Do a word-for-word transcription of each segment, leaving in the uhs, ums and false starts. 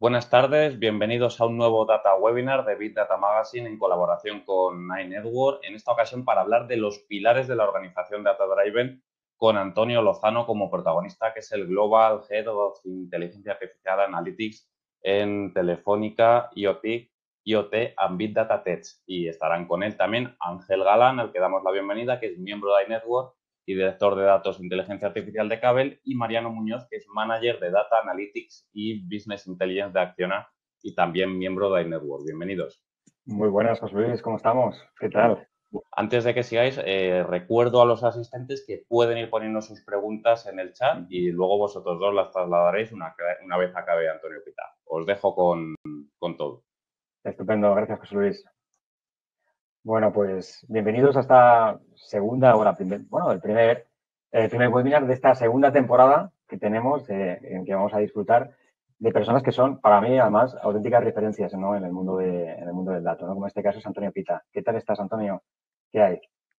Buenas tardes, bienvenidos a un nuevo Data Webinar de Big Data Magazine en colaboración con iNetwork. En esta ocasión para hablar de los pilares de la organización Data Driven con Antonio Lozano como protagonista, que es el Global Head of Inteligencia Artificial Analytics en Telefónica, IoT, IoT and Big Data Tech. Y estarán con él también Ángel Galán, al que damos la bienvenida, que es miembro de iNetwork y director de datos e inteligencia artificial de Cabel, y Mariano Muñoz, que es manager de Data Analytics y Business Intelligence de Acciona y también miembro de iNetwork. Bienvenidos. Muy buenas, José Luis, ¿cómo estamos? ¿Qué tal? Antes de que sigáis, eh, recuerdo a los asistentes que pueden ir poniendo sus preguntas en el chat y luego vosotros dos las trasladaréis una, una vez acabe Antonio Pita. Os dejo con, con todo. Estupendo, gracias, José Luis. Bueno, pues bienvenidos a esta segunda, o la primer, bueno, el primer, el primer webinar de esta segunda temporada que tenemos, eh, en que vamos a disfrutar de personas que son, para mí, además, auténticas referencias, ¿no? en el mundo de, en el mundo del dato, ¿no? Como en este caso es Antonio Pita. ¿Qué tal estás, Antonio? ¿Qué hay?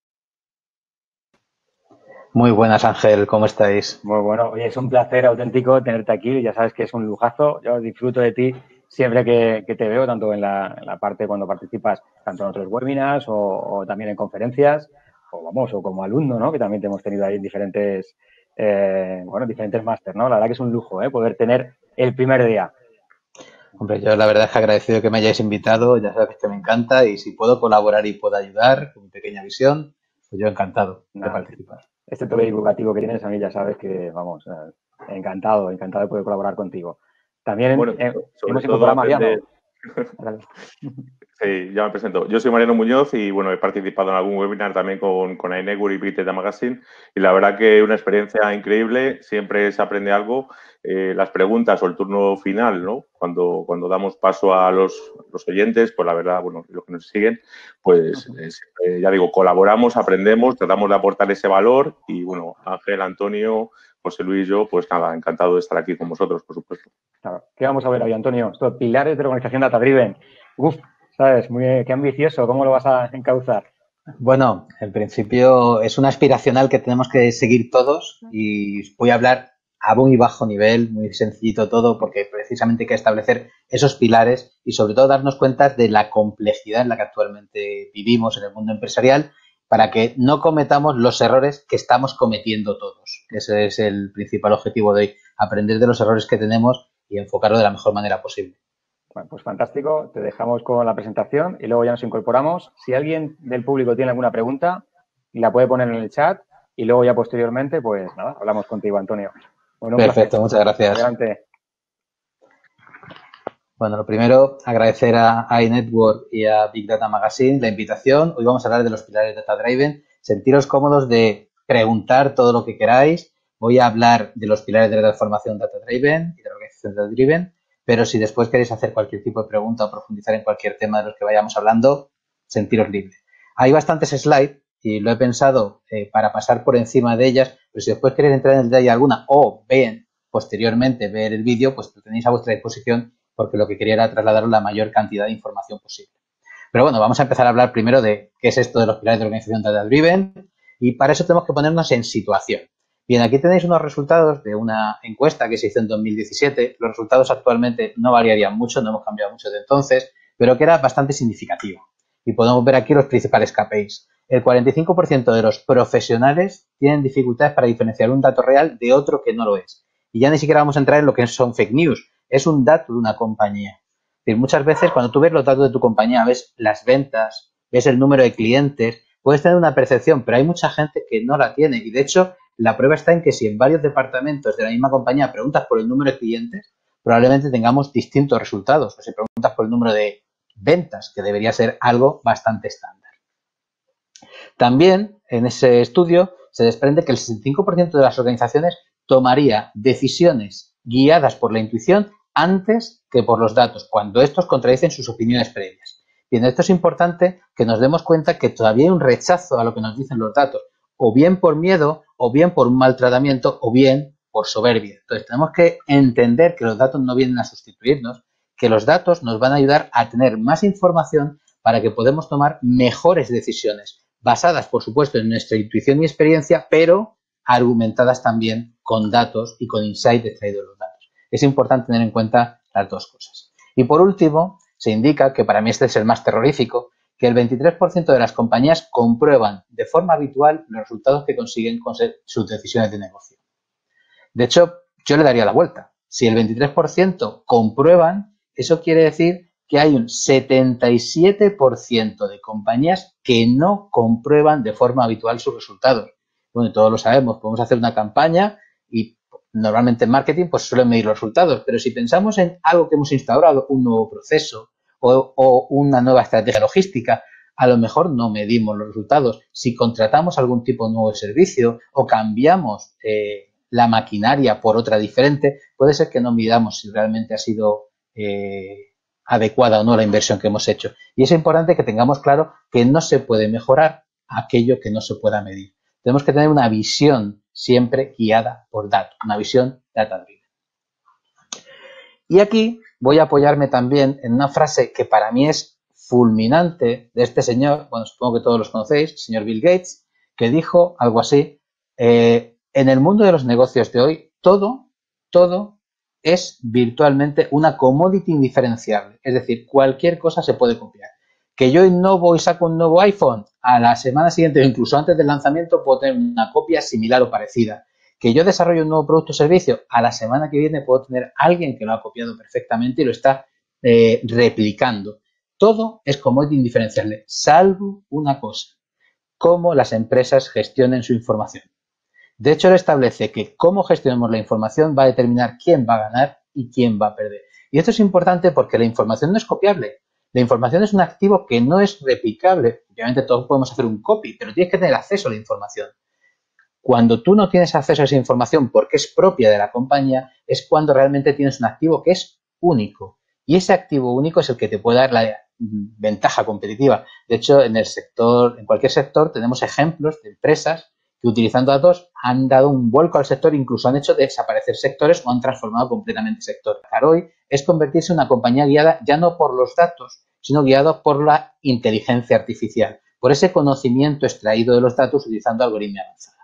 Muy buenas, Ángel, ¿cómo estáis? Muy bueno. Oye, es un placer auténtico tenerte aquí. Ya sabes que es un lujazo. Yo disfruto de ti siempre que, que te veo, tanto en la, en la parte cuando participas, tanto en otros webinars o, o también en conferencias, o vamos, o como alumno, ¿no? Que también te hemos tenido ahí en diferentes, eh, bueno, diferentes máster, ¿no? La verdad que es un lujo, ¿eh? Poder tener el primer día. Hombre, yo la verdad es que agradecido que me hayáis invitado, ya sabes que me encanta y si puedo colaborar y puedo ayudar con mi pequeña visión, pues yo encantado de Nada, participar. este toque divulgativo que tienes a mí ya sabes que, vamos, eh, encantado, encantado de poder colaborar contigo. También Bueno, eh, sobre hemos todo incorporado a Mariano. aprender. Sí, ya me presento. Yo soy Mariano Muñoz y bueno, he participado en algún webinar también con, con iNetwork y Big Data Magazine y la verdad que una experiencia increíble, siempre se aprende algo. Eh, las preguntas o el turno final, ¿no? Cuando, cuando damos paso a los, los oyentes, pues la verdad, bueno, los que nos siguen, pues eh, siempre, ya digo, colaboramos, aprendemos, tratamos de aportar ese valor y bueno, Ángel, Antonio, José Luis y yo, pues nada, encantado de estar aquí con vosotros, por supuesto. Claro. ¿Qué vamos a ver hoy, Antonio? Estos pilares de la organización Data Driven. Uf, ¿sabes? Muy, qué ambicioso. ¿Cómo lo vas a encauzar? Bueno, en principio es una aspiracional que tenemos que seguir todos y voy a hablar a muy bajo nivel, muy sencillito todo, porque precisamente hay que establecer esos pilares y sobre todo darnos cuenta de la complejidad en la que actualmente vivimos en el mundo empresarial para que no cometamos los errores que estamos cometiendo todos. Ese es el principal objetivo de hoy, aprender de los errores que tenemos y enfocarlo de la mejor manera posible. Bueno, pues fantástico. Te dejamos con la presentación y luego ya nos incorporamos. Si alguien del público tiene alguna pregunta, la puede poner en el chat y luego ya posteriormente, pues nada, hablamos contigo, Antonio. Bueno, un Perfecto, placer. muchas gracias. Adelante. Bueno, lo primero, agradecer a iNetwork y a Big Data Magazine la invitación. Hoy vamos a hablar de los pilares de Data Driven. Sentiros cómodos de preguntar todo lo que queráis. Voy a hablar de los pilares de la transformación Data Driven y de la organización Data Driven, pero si después queréis hacer cualquier tipo de pregunta o profundizar en cualquier tema de los que vayamos hablando, sentiros libres. Hay bastantes slides y lo he pensado eh, para pasar por encima de ellas, pero si después queréis entrar en el detalle alguna o ven posteriormente ver el vídeo, pues lo tenéis a vuestra disposición porque lo que quería era trasladaros la mayor cantidad de información posible. Pero bueno, vamos a empezar a hablar primero de qué es esto de los pilares de organización Data Driven y para eso tenemos que ponernos en situación. Bien, aquí tenéis unos resultados de una encuesta que se hizo en dos mil diecisiete. Los resultados actualmente no variarían mucho, no hemos cambiado mucho de entonces, pero que era bastante significativo. Y podemos ver aquí los principales K P Is. El cuarenta y cinco por ciento de los profesionales tienen dificultades para diferenciar un dato real de otro que no lo es. Y ya ni siquiera vamos a entrar en lo que son fake news. Es un dato de una compañía. Es decir, muchas veces cuando tú ves los datos de tu compañía, ves las ventas, ves el número de clientes, puedes tener una percepción, pero hay mucha gente que no la tiene. Y de hecho, la prueba está en que si en varios departamentos de la misma compañía preguntas por el número de clientes, probablemente tengamos distintos resultados. O si preguntas por el número de ventas, que debería ser algo bastante estándar. También, en ese estudio, se desprende que el sesenta y cinco por ciento de las organizaciones tomaría decisiones guiadas por la intuición antes que por los datos, cuando estos contradicen sus opiniones previas. Bien, esto es importante que nos demos cuenta que todavía hay un rechazo a lo que nos dicen los datos, o bien por miedo, o bien por un mal tratamiento, o bien por soberbia. Entonces, tenemos que entender que los datos no vienen a sustituirnos, que los datos nos van a ayudar a tener más información para que podamos tomar mejores decisiones, basadas, por supuesto, en nuestra intuición y experiencia, pero argumentadas también con datos y con insight extraídos de los datos. Es importante tener en cuenta las dos cosas. Y por último, se indica, que para mí este es el más terrorífico, que el veintitrés por ciento de las compañías comprueban de forma habitual los resultados que consiguen con sus decisiones de negocio. De hecho, yo le daría la vuelta. Si el veintitrés por ciento comprueban, eso quiere decir que hay un setenta y siete por ciento de compañías que no comprueban de forma habitual sus resultados. Bueno, todos lo sabemos, podemos hacer una campaña y normalmente en marketing pues suelen medir los resultados, pero si pensamos en algo que hemos instaurado, un nuevo proceso o, o una nueva estrategia logística, a lo mejor no medimos los resultados. Si contratamos algún tipo nuevo de servicio o cambiamos eh, la maquinaria por otra diferente, puede ser que no midamos si realmente ha sido eh, adecuada o no la inversión que hemos hecho. Y es importante que tengamos claro que no se puede mejorar aquello que no se pueda medir. Tenemos que tener una visión siempre guiada por datos, una visión data-driven. Y aquí voy a apoyarme también en una frase que para mí es fulminante de este señor, bueno, supongo que todos los conocéis, el señor Bill Gates, que dijo algo así, eh, en el mundo de los negocios de hoy, todo, todo es virtualmente una commodity indiferenciable, es decir, cualquier cosa se puede copiar. Que yo innovo y saco un nuevo iPhone, a la semana siguiente o incluso antes del lanzamiento puedo tener una copia similar o parecida. Que yo desarrollo un nuevo producto o servicio, a la semana que viene puedo tener a alguien que lo ha copiado perfectamente y lo está eh, replicando. Todo es commodity indiferenciable, salvo una cosa, cómo las empresas gestionen su información. De hecho, él establece que cómo gestionemos la información va a determinar quién va a ganar y quién va a perder. Y esto es importante porque la información no es copiable. La información es un activo que no es replicable. Obviamente todos podemos hacer un copy, pero tienes que tener acceso a la información. Cuando tú no tienes acceso a esa información porque es propia de la compañía, es cuando realmente tienes un activo que es único. Y ese activo único es el que te puede dar la ventaja competitiva. De hecho, en el sector, en cualquier sector tenemos ejemplos de empresas que utilizando datos han dado un vuelco al sector, incluso han hecho desaparecer sectores o han transformado completamente el sector. Hoy es convertirse en una compañía guiada ya no por los datos, sino guiada por la inteligencia artificial, por ese conocimiento extraído de los datos utilizando algoritmia avanzada.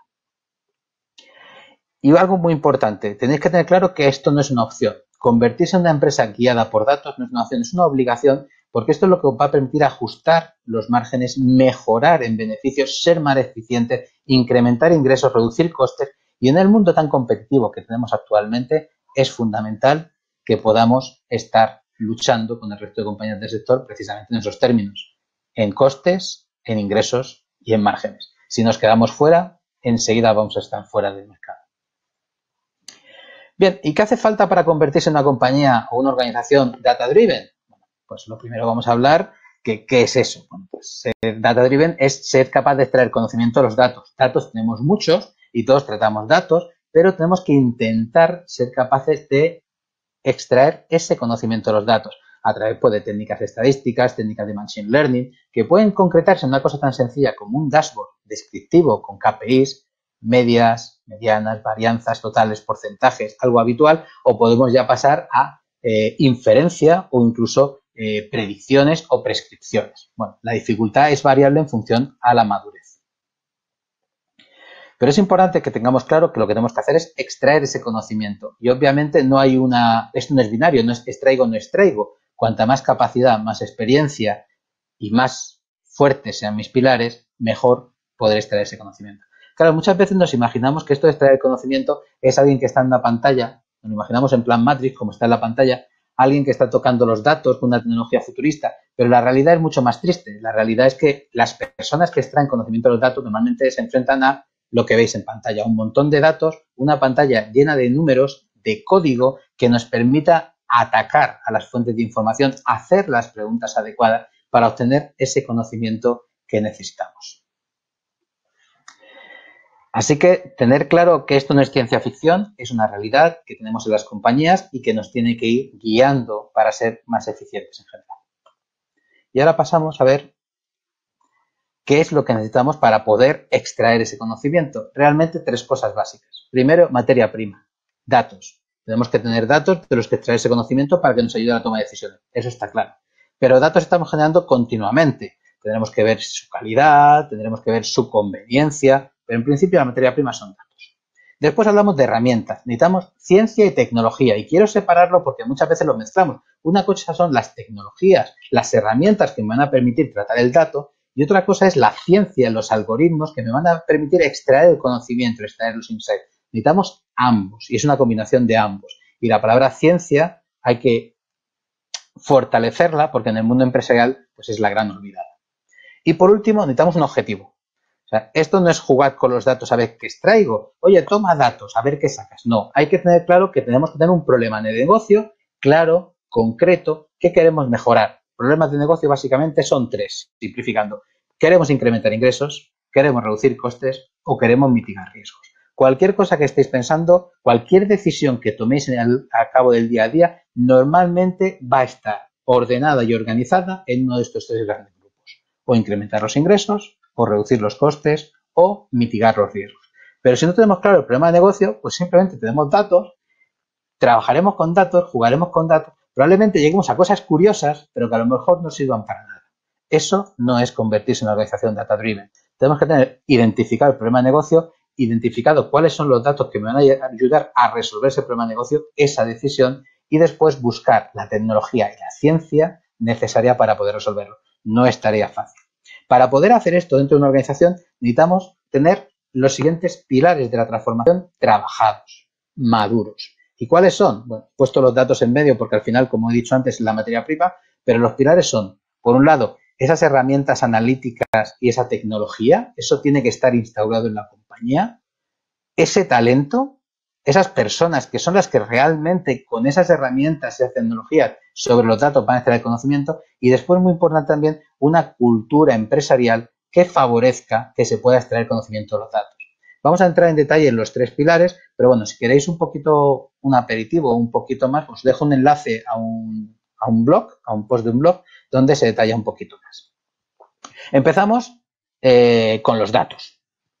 Y algo muy importante, tenéis que tener claro que esto no es una opción. Convertirse en una empresa guiada por datos no es una opción, es una obligación, porque esto es lo que os va a permitir ajustar los márgenes, mejorar en beneficios, ser más eficientes, incrementar ingresos, reducir costes. Y en el mundo tan competitivo que tenemos actualmente, es fundamental que podamos estar luchando con el resto de compañías del sector precisamente en esos términos, en costes, en ingresos y en márgenes. Si nos quedamos fuera, enseguida vamos a estar fuera del mercado. Bien, ¿y qué hace falta para convertirse en una compañía o una organización data-driven? Bueno, pues lo primero vamos a hablar que ¿qué es eso? Bueno, pues ser data-driven es ser capaz de extraer conocimiento de los datos. Datos tenemos muchos y todos tratamos datos, pero tenemos que intentar ser capaces de extraer ese conocimiento de los datos a través pues, de técnicas estadísticas, técnicas de machine learning, que pueden concretarse en una cosa tan sencilla como un dashboard descriptivo con K P Is, medias, medianas, varianzas totales, porcentajes, algo habitual, o podemos ya pasar a eh, inferencia o incluso eh, predicciones o prescripciones. Bueno, la dificultad es variable en función a la madurez. Pero es importante que tengamos claro que lo que tenemos que hacer es extraer ese conocimiento. Y obviamente no hay una, esto no es binario, no es extraigo o no extraigo. Cuanta más capacidad, más experiencia y más fuertes sean mis pilares, mejor podré extraer ese conocimiento. Claro, muchas veces nos imaginamos que esto de extraer conocimiento es alguien que está en una pantalla, nos lo imaginamos en plan Matrix, como está en la pantalla, alguien que está tocando los datos con una tecnología futurista, pero la realidad es mucho más triste. La realidad es que las personas que extraen conocimiento de los datos normalmente se enfrentan a lo que veis en pantalla, un montón de datos, una pantalla llena de números, de código que nos permita atacar a las fuentes de información, hacer las preguntas adecuadas para obtener ese conocimiento que necesitamos. Así que tener claro que esto no es ciencia ficción, es una realidad que tenemos en las compañías y que nos tiene que ir guiando para ser más eficientes en general. Y ahora pasamos a ver qué es lo que necesitamos para poder extraer ese conocimiento. Realmente tres cosas básicas. Primero, materia prima, datos. Tenemos que tener datos de los que extraer ese conocimiento para que nos ayude a la toma de decisiones. Eso está claro. Pero datos estamos generando continuamente. Tendremos que ver su calidad, tendremos que ver su conveniencia, pero en principio la materia prima son datos. Después hablamos de herramientas. Necesitamos ciencia y tecnología. Y quiero separarlo porque muchas veces lo mezclamos. Una cosa son las tecnologías, las herramientas que me van a permitir tratar el dato. Y otra cosa es la ciencia, los algoritmos que me van a permitir extraer el conocimiento, extraer los insights. Necesitamos ambos. Y es una combinación de ambos. Y la palabra ciencia hay que fortalecerla porque en el mundo empresarial pues es la gran olvidada. Y por último, necesitamos un objetivo. O sea, esto no es jugar con los datos a ver qué extraigo. Oye, toma datos, a ver qué sacas. No, hay que tener claro que tenemos que tener un problema de negocio claro, concreto, que queremos mejorar. Problemas de negocio básicamente son tres, simplificando. Queremos incrementar ingresos, queremos reducir costes o queremos mitigar riesgos. Cualquier cosa que estéis pensando, cualquier decisión que toméis en el, a cabo del día a día, normalmente va a estar ordenada y organizada en uno de estos tres grandes grupos. O incrementar los ingresos, o reducir los costes, o mitigar los riesgos. Pero si no tenemos claro el problema de negocio, pues simplemente tenemos datos, trabajaremos con datos, jugaremos con datos, probablemente lleguemos a cosas curiosas, pero que a lo mejor no sirvan para nada. Eso no es convertirse en una organización data-driven. Tenemos que tener identificado el problema de negocio, identificado cuáles son los datos que me van a ayudar a resolver ese problema de negocio, esa decisión, y después buscar la tecnología y la ciencia necesaria para poder resolverlo. No es tarea fácil. Para poder hacer esto dentro de una organización necesitamos tener los siguientes pilares de la transformación trabajados, maduros. ¿Y cuáles son? Bueno, he puesto los datos en medio porque al final, como he dicho antes, es la materia prima, pero los pilares son, por un lado, esas herramientas analíticas y esa tecnología, eso tiene que estar instaurado en la compañía, ese talento, esas personas que son las que realmente con esas herramientas y esas tecnologías sobre los datos van a extraer conocimiento y después, muy importante también, una cultura empresarial que favorezca que se pueda extraer conocimiento de los datos. Vamos a entrar en detalle en los tres pilares, pero bueno, si queréis un poquito, un aperitivo o un poquito más, os dejo un enlace a un, a un blog, a un post de un blog, donde se detalla un poquito más. Empezamos eh, con los datos.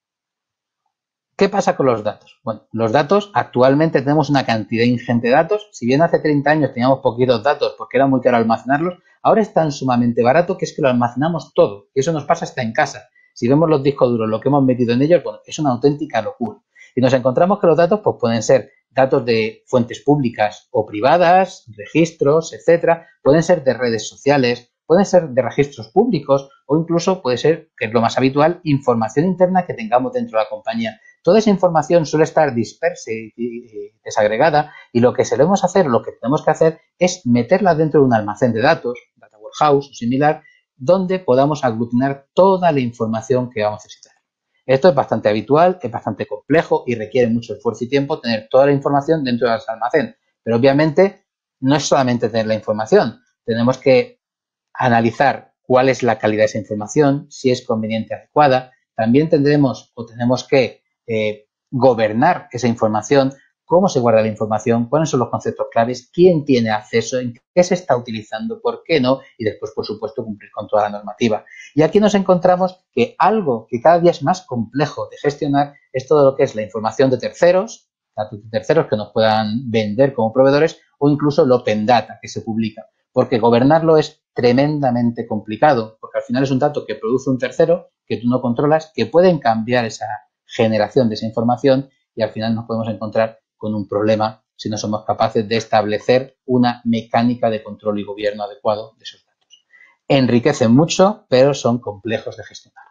¿Qué pasa con los datos? Bueno, los datos, actualmente tenemos una cantidad ingente de datos. Si bien hace treinta años teníamos poquitos datos porque era muy caro almacenarlos, ahora es tan sumamente barato que es que lo almacenamos todo. Y eso nos pasa hasta en casa. Si vemos los discos duros, lo que hemos metido en ellos, bueno, es una auténtica locura. Y nos encontramos que los datos pues, pueden ser datos de fuentes públicas o privadas, registros, etcétera. Pueden ser de redes sociales, pueden ser de registros públicos o incluso puede ser, que es lo más habitual, información interna que tengamos dentro de la compañía. Toda esa información suele estar dispersa y desagregada y lo que solemos hacer, lo que tenemos que hacer es meterla dentro de un almacén de datos, data warehouse o similar, donde podamos aglutinar toda la información que vamos a necesitar. Esto es bastante habitual, es bastante complejo y requiere mucho esfuerzo y tiempo tener toda la información dentro de ese almacén. Pero obviamente no es solamente tener la información, tenemos que analizar cuál es la calidad de esa información, si es conveniente, adecuada. También tendremos o tenemos que eh, gobernar esa información, cómo se guarda la información, cuáles son los conceptos claves, quién tiene acceso, en qué se está utilizando, por qué no, y después, por supuesto, cumplir con toda la normativa. Y aquí nos encontramos que algo que cada día es más complejo de gestionar es todo lo que es la información de terceros, datos de terceros que nos puedan vender como proveedores o incluso el open data que se publica, porque gobernarlo es tremendamente complicado, porque al final es un dato que produce un tercero, que tú no controlas, que pueden cambiar esa generación de esa información y al final nos podemos encontrar con un problema si no somos capaces de establecer una mecánica de control y gobierno adecuado de esos datos. Enriquecen mucho, pero son complejos de gestionar.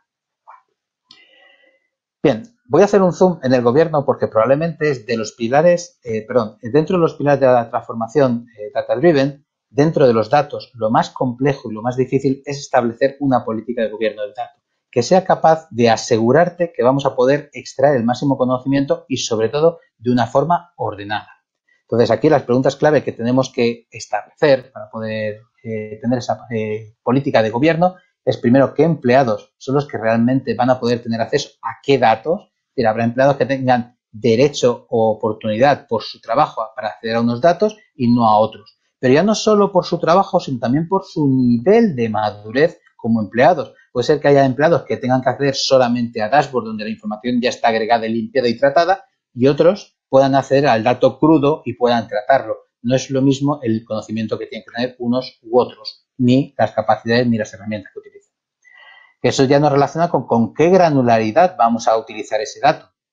Bien, voy a hacer un zoom en el gobierno porque probablemente es de los pilares, eh, perdón, dentro de los pilares de la transformación eh, data-driven, dentro de los datos, lo más complejo y lo más difícil es establecer una política de gobierno del dato que sea capaz de asegurarte que vamos a poder extraer el máximo conocimiento y, sobre todo, de una forma ordenada. Entonces, aquí las preguntas clave que tenemos que establecer para poder eh, tener esa eh, política de gobierno es, primero, qué empleados son los que realmente van a poder tener acceso a qué datos. Es decir, habrá empleados que tengan derecho o oportunidad por su trabajo para acceder a unos datos y no a otros. Pero ya no solo por su trabajo, sino también por su nivel de madurez como empleados. Puede ser que haya empleados que tengan que acceder solamente a dashboard donde la información ya está agregada, limpiada y tratada y otros puedan acceder al dato crudo y puedan tratarlo. No es lo mismo el conocimiento que tienen que tener unos u otros, ni las capacidades ni las herramientas que utilizan. Eso ya nos relaciona con, con qué granularidad vamos a utilizar ese dato.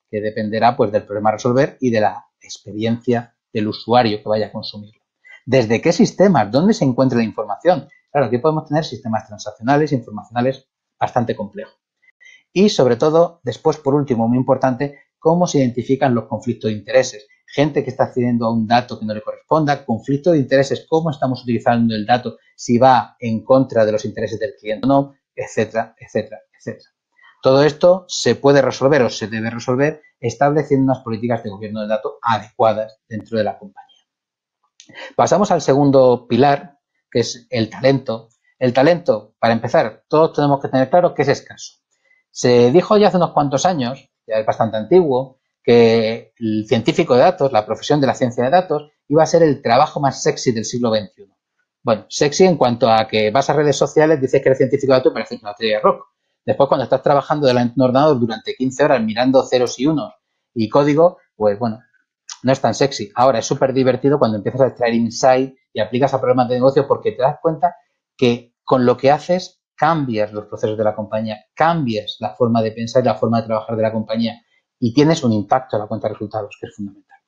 que dependerá pues del problema a resolver y de la experiencia del usuario que vaya a consumirlo. ¿Desde qué sistemas? ¿Dónde se encuentra la información? Claro, aquí podemos tener sistemas transaccionales, informacionales, bastante complejos. Y sobre todo, después, por último, muy importante, cómo se identifican los conflictos de intereses. Gente que está accediendo a un dato que no le corresponda, conflicto de intereses, cómo estamos utilizando el dato, si va en contra de los intereses del cliente o no, etcétera, etcétera, etcétera. Todo esto se puede resolver o se debe resolver estableciendo unas políticas de gobierno de datos adecuadas dentro de la compañía. Pasamos al segundo pilar, que es el talento. El talento, para empezar, todos tenemos que tener claro que es escaso. Se dijo ya hace unos cuantos años, ya es bastante antiguo, que el científico de datos, la profesión de la ciencia de datos, iba a ser el trabajo más sexy del siglo veintiuno. Bueno, sexy en cuanto a que vas a redes sociales, dices que eres científico de datos y pareces una estrella de rock. Después, cuando estás trabajando delante de un ordenador durante quince horas mirando ceros y unos y código, pues bueno, no es tan sexy. Ahora es súper divertido cuando empiezas a extraer insight y aplicas a problemas de negocio porque te das cuenta que con lo que haces cambias los procesos de la compañía, cambias la forma de pensar y la forma de trabajar de la compañía y tienes un impacto en la cuenta de resultados, que es fundamental.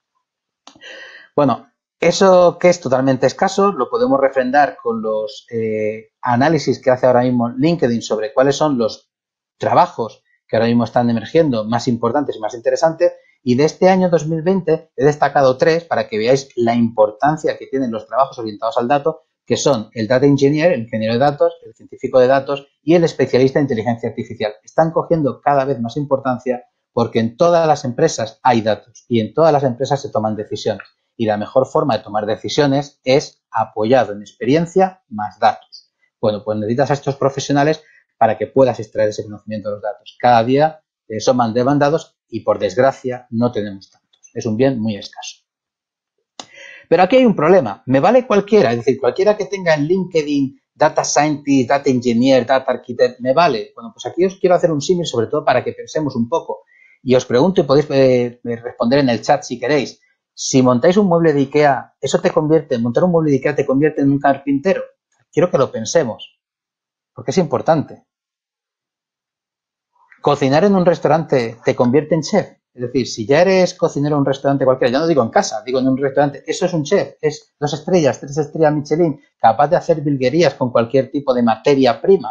Bueno, eso que es totalmente escaso lo podemos refrendar con los eh, análisis que hace ahora mismo LinkedIn sobre cuáles son los trabajos que ahora mismo están emergiendo más importantes y más interesantes. Y de este año dos mil veinte he destacado tres para que veáis la importancia que tienen los trabajos orientados al dato, que son el Data Engineer, el ingeniero de datos, el científico de datos y el especialista en inteligencia artificial. Están cogiendo cada vez más importancia porque en todas las empresas hay datos y en todas las empresas se toman decisiones. Y la mejor forma de tomar decisiones es apoyado en experiencia más datos. Bueno, pues necesitas a estos profesionales para que puedas extraer ese conocimiento de los datos. Cada día eh, son más demandados y, por desgracia, no tenemos tantos. Es un bien muy escaso. Pero aquí hay un problema. Me vale cualquiera, es decir, cualquiera que tenga en LinkedIn Data Scientist, Data Engineer, Data Architect, ¿me vale? Bueno, pues aquí os quiero hacer un símil, sobre todo para que pensemos un poco. Y os pregunto, y podéis eh, responder en el chat si queréis, si montáis un mueble de IKEA, ¿eso te convierte, montar un mueble de IKEA te convierte en un carpintero? Quiero que lo pensemos, porque es importante. ¿Cocinar en un restaurante te convierte en chef? Es decir, si ya eres cocinero en un restaurante cualquiera, ya no digo en casa, digo en un restaurante, eso es un chef, es dos estrellas, tres estrellas Michelin, capaz de hacer virguerías con cualquier tipo de materia prima.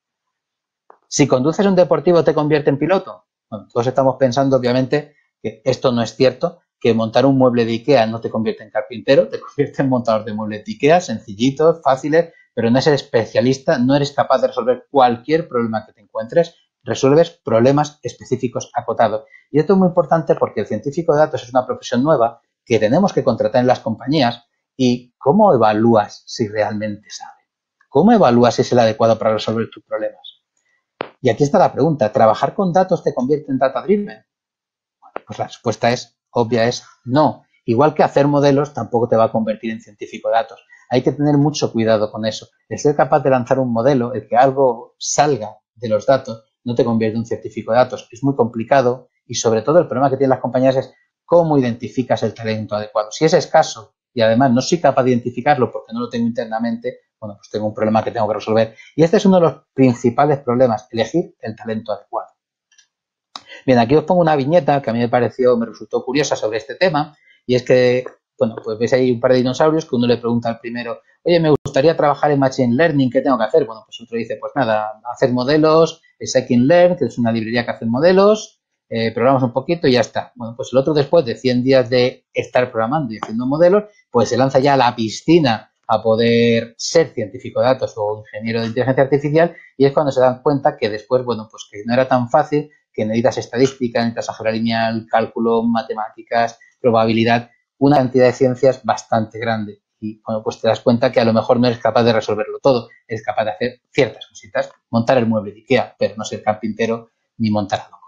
Si conduces un deportivo te convierte en piloto. Bueno, todos estamos pensando, obviamente, que esto no es cierto, que montar un mueble de IKEA no te convierte en carpintero, te convierte en montador de muebles de IKEA, sencillitos, fáciles, pero no eres especialista, no eres capaz de resolver cualquier problema que te encuentres, resuelves problemas específicos acotados. Y esto es muy importante porque el científico de datos es una profesión nueva que tenemos que contratar en las compañías. ¿Y cómo evalúas si realmente sabe? ¿Cómo evalúas si es el adecuado para resolver tus problemas? Y aquí está la pregunta, ¿trabajar con datos te convierte en data driven? Bueno, pues la respuesta es obvia, es no. Igual que hacer modelos tampoco te va a convertir en científico de datos. Hay que tener mucho cuidado con eso. El ser capaz de lanzar un modelo, el que algo salga de los datos, no te convierte en un científico de datos. Es muy complicado y sobre todo el problema que tienen las compañías es cómo identificas el talento adecuado. Si es escaso y además no soy capaz de identificarlo porque no lo tengo internamente, bueno, pues tengo un problema que tengo que resolver. Y este es uno de los principales problemas, elegir el talento adecuado. Bien, aquí os pongo una viñeta que a mí me pareció, me resultó curiosa sobre este tema y es que, bueno, pues ves ahí un par de dinosaurios que uno le pregunta al primero, oye, me gustaría trabajar en Machine Learning, ¿qué tengo que hacer? Bueno, pues otro dice, pues nada, hacer modelos, Scikit-learn, que es una librería que hace modelos, eh, programas un poquito y ya está. Bueno, pues el otro después de cien días de estar programando y haciendo modelos, pues se lanza ya a la piscina a poder ser científico de datos o ingeniero de inteligencia artificial y es cuando se dan cuenta que después, bueno, pues que no era tan fácil, que necesitas estadística, necesitas álgebra lineal, cálculo, matemáticas, probabilidad, una cantidad de ciencias bastante grande. Y bueno, pues te das cuenta que a lo mejor no eres capaz de resolverlo todo, eres capaz de hacer ciertas cositas, montar el mueble de IKEA, pero no ser carpintero ni montar algo.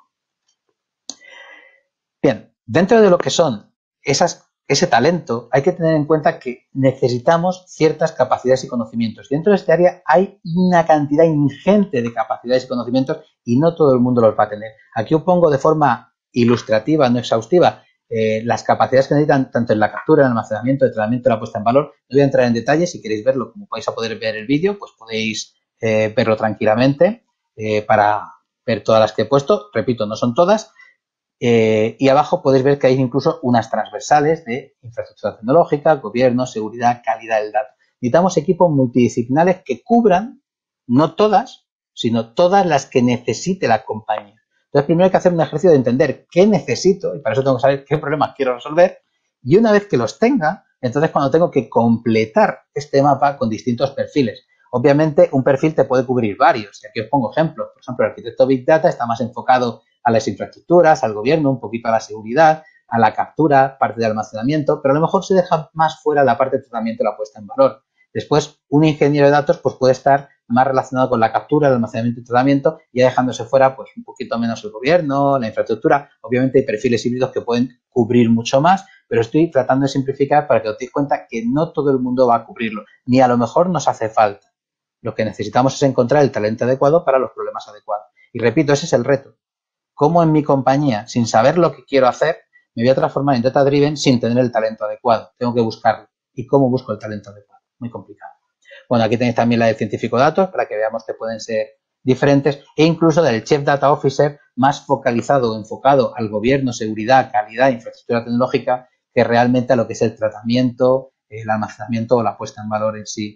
Bien, dentro de lo que son esas, ese talento, hay que tener en cuenta que necesitamos ciertas capacidades y conocimientos. Dentro de este área hay una cantidad ingente de capacidades y conocimientos y no todo el mundo los va a tener. Aquí os pongo de forma ilustrativa, no exhaustiva, Eh, las capacidades que necesitan tanto en la captura, en el almacenamiento, el tratamiento, la puesta en valor. No voy a entrar en detalle, si queréis verlo, como vais a poder ver el vídeo, pues podéis eh, verlo tranquilamente eh, para ver todas las que he puesto. Repito, no son todas, Eh, y abajo podéis ver que hay incluso unas transversales de infraestructura tecnológica, gobierno, seguridad, calidad del dato. Necesitamos equipos multidisciplinares que cubran, no todas, sino todas las que necesite la compañía. Entonces, primero hay que hacer un ejercicio de entender qué necesito, y para eso tengo que saber qué problemas quiero resolver, y una vez que los tenga, entonces cuando tengo que completar este mapa con distintos perfiles. Obviamente, un perfil te puede cubrir varios, y aquí os pongo ejemplos. Por ejemplo, el arquitecto Big Data está más enfocado a las infraestructuras, al gobierno, un poquito a la seguridad, a la captura, parte de almacenamiento, pero a lo mejor se deja más fuera la parte de tratamiento y la puesta en valor. Después, un ingeniero de datos pues puede estar más relacionado con la captura, el almacenamiento y tratamiento, y dejándose fuera pues un poquito menos el gobierno, la infraestructura. Obviamente hay perfiles híbridos que pueden cubrir mucho más, pero estoy tratando de simplificar para que os deis cuenta que no todo el mundo va a cubrirlo, ni a lo mejor nos hace falta. Lo que necesitamos es encontrar el talento adecuado para los problemas adecuados. Y repito, ese es el reto. ¿Cómo en mi compañía, sin saber lo que quiero hacer, me voy a transformar en data driven sin tener el talento adecuado? Tengo que buscarlo. ¿Y cómo busco el talento adecuado? Muy complicado. Bueno, aquí tenéis también la del científico de datos para que veamos que pueden ser diferentes, e incluso del Chief Data Officer más focalizado o enfocado al gobierno, seguridad, calidad, infraestructura tecnológica, que realmente a lo que es el tratamiento, el almacenamiento o la puesta en valor en sí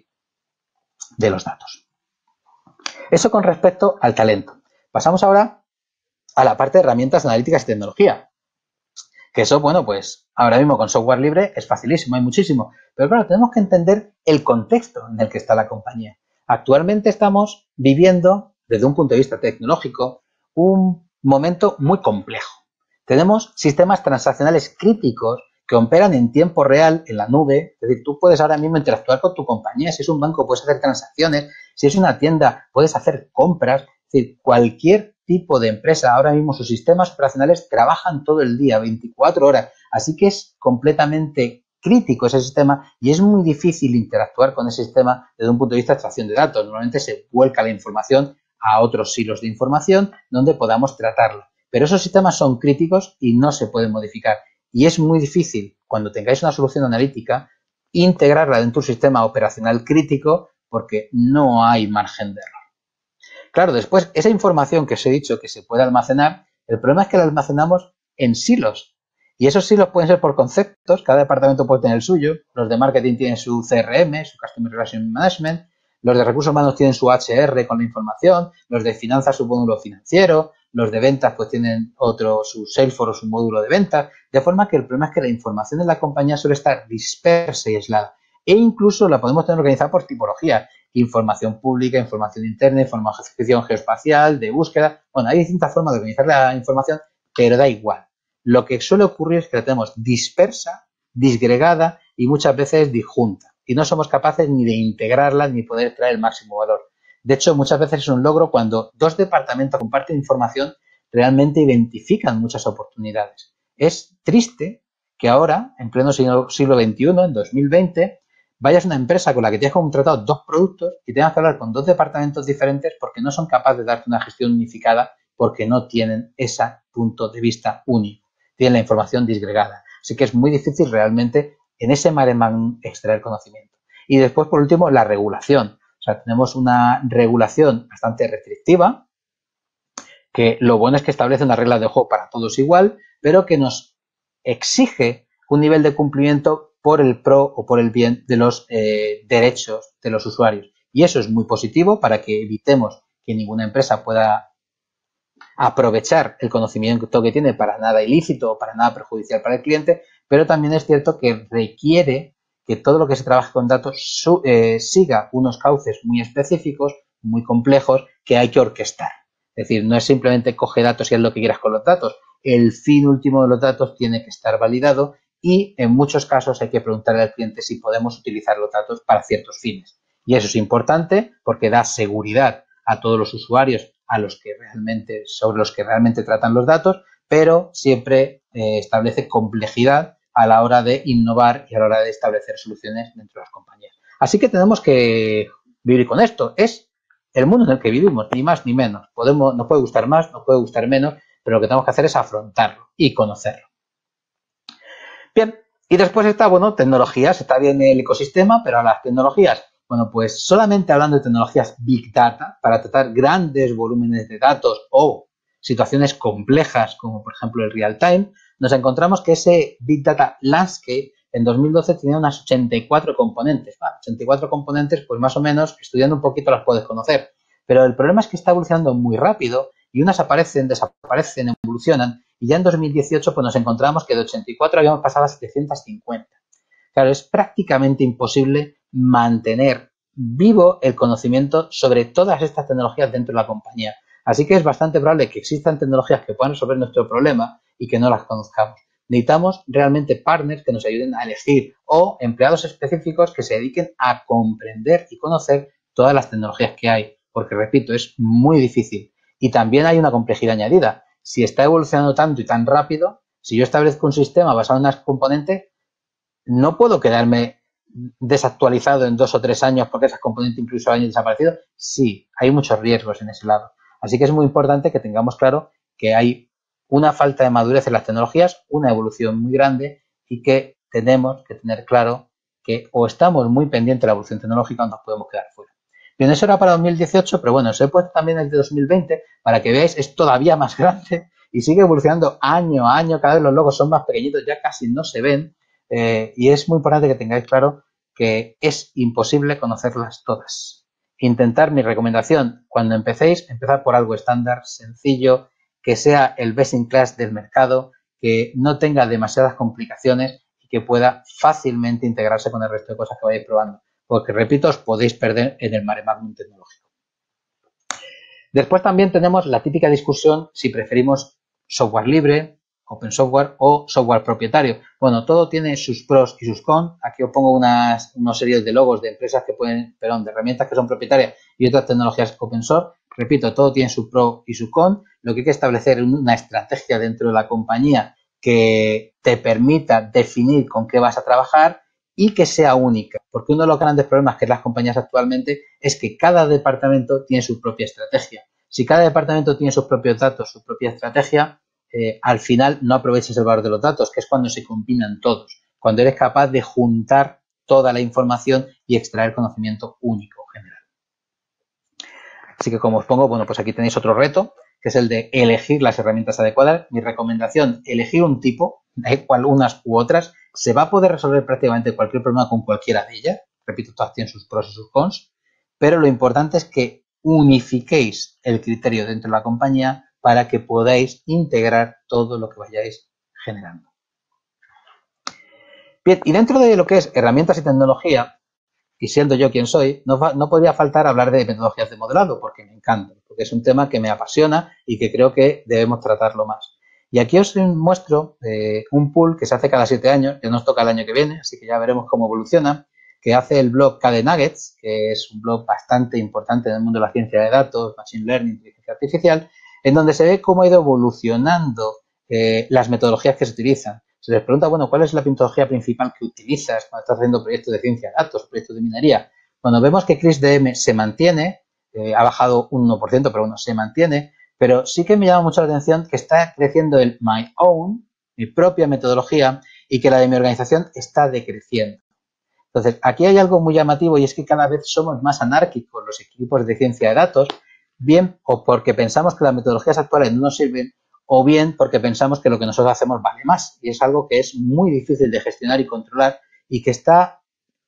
de los datos. Eso con respecto al talento. Pasamos ahora a la parte de herramientas analíticas y tecnología. Que eso, bueno, pues ahora mismo con software libre es facilísimo, hay muchísimo. Pero claro, tenemos que entender el contexto en el que está la compañía. Actualmente estamos viviendo, desde un punto de vista tecnológico, un momento muy complejo. Tenemos sistemas transaccionales críticos que operan en tiempo real en la nube. Es decir, tú puedes ahora mismo interactuar con tu compañía. Si es un banco, puedes hacer transacciones. Si es una tienda, puedes hacer compras. Es decir, cualquier tipo de empresa, ahora mismo sus sistemas operacionales trabajan todo el día, veinticuatro horas. Así que es completamente crítico ese sistema y es muy difícil interactuar con ese sistema desde un punto de vista de extracción de datos. Normalmente se vuelca la información a otros silos de información donde podamos tratarla. Pero esos sistemas son críticos y no se pueden modificar. Y es muy difícil, cuando tengáis una solución analítica, integrarla dentro de un sistema operacional crítico porque no hay margen de error. Claro, después, esa información que os he dicho que se puede almacenar, el problema es que la almacenamos en silos. Y esos silos pueden ser por conceptos, cada departamento puede tener el suyo. Los de marketing tienen su C R M, su Customer Relation Management. Los de recursos humanos tienen su H R con la información. Los de finanzas su módulo financiero. Los de ventas pues tienen otro, su Salesforce o su módulo de ventas. De forma que el problema es que la información de la compañía suele estar dispersa y aislada. E incluso la podemos tener organizada por tipología. Información pública, información interna, información geoespacial, de búsqueda. Bueno, hay distintas formas de organizar la información, pero da igual. Lo que suele ocurrir es que la tenemos dispersa, disgregada y muchas veces disjunta. Y no somos capaces ni de integrarla ni poder traer el máximo valor. De hecho, muchas veces es un logro cuando dos departamentos comparten información, realmente identifican muchas oportunidades. Es triste que ahora, en pleno siglo, siglo veintiuno, en dos mil veinte, vayas a una empresa con la que tienes contratado dos productos y tengas que hablar con dos departamentos diferentes porque no son capaces de darte una gestión unificada porque no tienen ese punto de vista único. Tienen la información disgregada. Así que es muy difícil realmente en ese mare magnum extraer conocimiento. Y después, por último, la regulación. O sea, tenemos una regulación bastante restrictiva que lo bueno es que establece una regla de juego para todos igual, pero que nos exige un nivel de cumplimiento por el pro o por el bien de los eh, derechos de los usuarios. Y eso es muy positivo para que evitemos que ninguna empresa pueda aprovechar el conocimiento que tiene para nada ilícito o para nada perjudicial para el cliente, pero también es cierto que requiere que todo lo que se trabaje con datos su, eh, siga unos cauces muy específicos, muy complejos, que hay que orquestar. Es decir, no es simplemente coge datos y haz lo que quieras con los datos. El fin último de los datos tiene que estar validado y en muchos casos hay que preguntarle al cliente si podemos utilizar los datos para ciertos fines. Y eso es importante porque da seguridad a todos los usuarios a los que realmente, sobre los que realmente tratan los datos, pero siempre eh, establece complejidad a la hora de innovar y a la hora de establecer soluciones dentro de las compañías. Así que tenemos que vivir con esto. Es el mundo en el que vivimos, ni más ni menos. Podemos, nos puede gustar más, nos puede gustar menos, pero lo que tenemos que hacer es afrontarlo y conocerlo. Bien, y después está, bueno, tecnologías, está bien el ecosistema, pero a las tecnologías, bueno, pues solamente hablando de tecnologías Big Data para tratar grandes volúmenes de datos o situaciones complejas como por ejemplo el real time, nos encontramos que ese Big Data Landscape en dos mil doce tenía unas ochenta y cuatro componentes. Bueno, ochenta y cuatro componentes, pues más o menos, estudiando un poquito las puedes conocer. Pero el problema es que está evolucionando muy rápido y unas aparecen, desaparecen, evolucionan. Y ya en dos mil dieciocho pues nos encontramos que de ochenta y cuatro habíamos pasado a setecientos cincuenta. Claro, es prácticamente imposible mantener vivo el conocimiento sobre todas estas tecnologías dentro de la compañía. Así que es bastante probable que existan tecnologías que puedan resolver nuestro problema y que no las conozcamos. Necesitamos realmente partners que nos ayuden a elegir o empleados específicos que se dediquen a comprender y conocer todas las tecnologías que hay, porque repito, es muy difícil. Y también hay una complejidad añadida. Si está evolucionando tanto y tan rápido, si yo establezco un sistema basado en unas componentes, no puedo quedarme desactualizado en dos o tres años porque esas componentes incluso hayan desaparecido. Sí, hay muchos riesgos en ese lado. Así que es muy importante que tengamos claro que hay una falta de madurez en las tecnologías, una evolución muy grande y que tenemos que tener claro que o estamos muy pendientes de la evolución tecnológica o nos podemos quedar fuera. Bien, eso era para dos mil dieciocho, pero bueno, os he puesto también el de dos mil veinte para que veáis, es todavía más grande y sigue evolucionando año a año, cada vez los logos son más pequeñitos, ya casi no se ven eh, y es muy importante que tengáis claro que es imposible conocerlas todas. Intentar, mi recomendación, cuando empecéis, empezar por algo estándar, sencillo, que sea el best in class del mercado, que no tenga demasiadas complicaciones y que pueda fácilmente integrarse con el resto de cosas que vayáis probando. Porque, repito, os podéis perder en el mare magnum tecnológico. Después también tenemos la típica discusión si preferimos software libre, open software o software propietario. Bueno, todo tiene sus pros y sus cons. Aquí os pongo unas, unos series de logos de empresas que pueden, perdón, de herramientas que son propietarias y otras tecnologías open source. Repito, todo tiene su pro y su con. Lo que hay que establecer es una estrategia dentro de la compañía que te permita definir con qué vas a trabajar y que sea única. Porque uno de los grandes problemas que las compañías actualmente es que cada departamento tiene su propia estrategia. Si cada departamento tiene sus propios datos, su propia estrategia, eh, al final no aprovechas el valor de los datos, que es cuando se combinan todos. Cuando eres capaz de juntar toda la información y extraer conocimiento único general. Así que como os pongo, bueno, pues aquí tenéis otro reto, que es el de elegir las herramientas adecuadas. Mi recomendación, elegir un tipo, da igual unas u otras, se va a poder resolver prácticamente cualquier problema con cualquiera de ellas. Repito, todas tienen sus pros y sus cons, pero lo importante es que unifiquéis el criterio dentro de la compañía para que podáis integrar todo lo que vayáis generando. Bien, y dentro de lo que es herramientas y tecnología, y siendo yo quien soy, no, no podría faltar hablar de metodologías de modelado, porque me encantan, porque es un tema que me apasiona y que creo que debemos tratarlo más. Y aquí os muestro eh, un pool que se hace cada siete años, que nos toca el año que viene, así que ya veremos cómo evoluciona, que hace el blog K D Nuggets, que es un blog bastante importante en el mundo de la ciencia de datos, machine learning, inteligencia artificial, en donde se ve cómo ha ido evolucionando eh, las metodologías que se utilizan. Se les pregunta, bueno, ¿cuál es la metodología principal que utilizas cuando estás haciendo proyectos de ciencia de datos, proyectos de minería? Bueno, vemos que CrisDM se mantiene, eh, ha bajado un uno por ciento, pero bueno, se mantiene, pero sí que me llama mucho la atención que está creciendo el My Own, mi propia metodología, y que la de mi organización está decreciendo. Entonces, aquí hay algo muy llamativo y es que cada vez somos más anárquicos los equipos de ciencia de datos, bien o porque pensamos que las metodologías actuales no nos sirven, o bien porque pensamos que lo que nosotros hacemos vale más. Y es algo que es muy difícil de gestionar y controlar y que está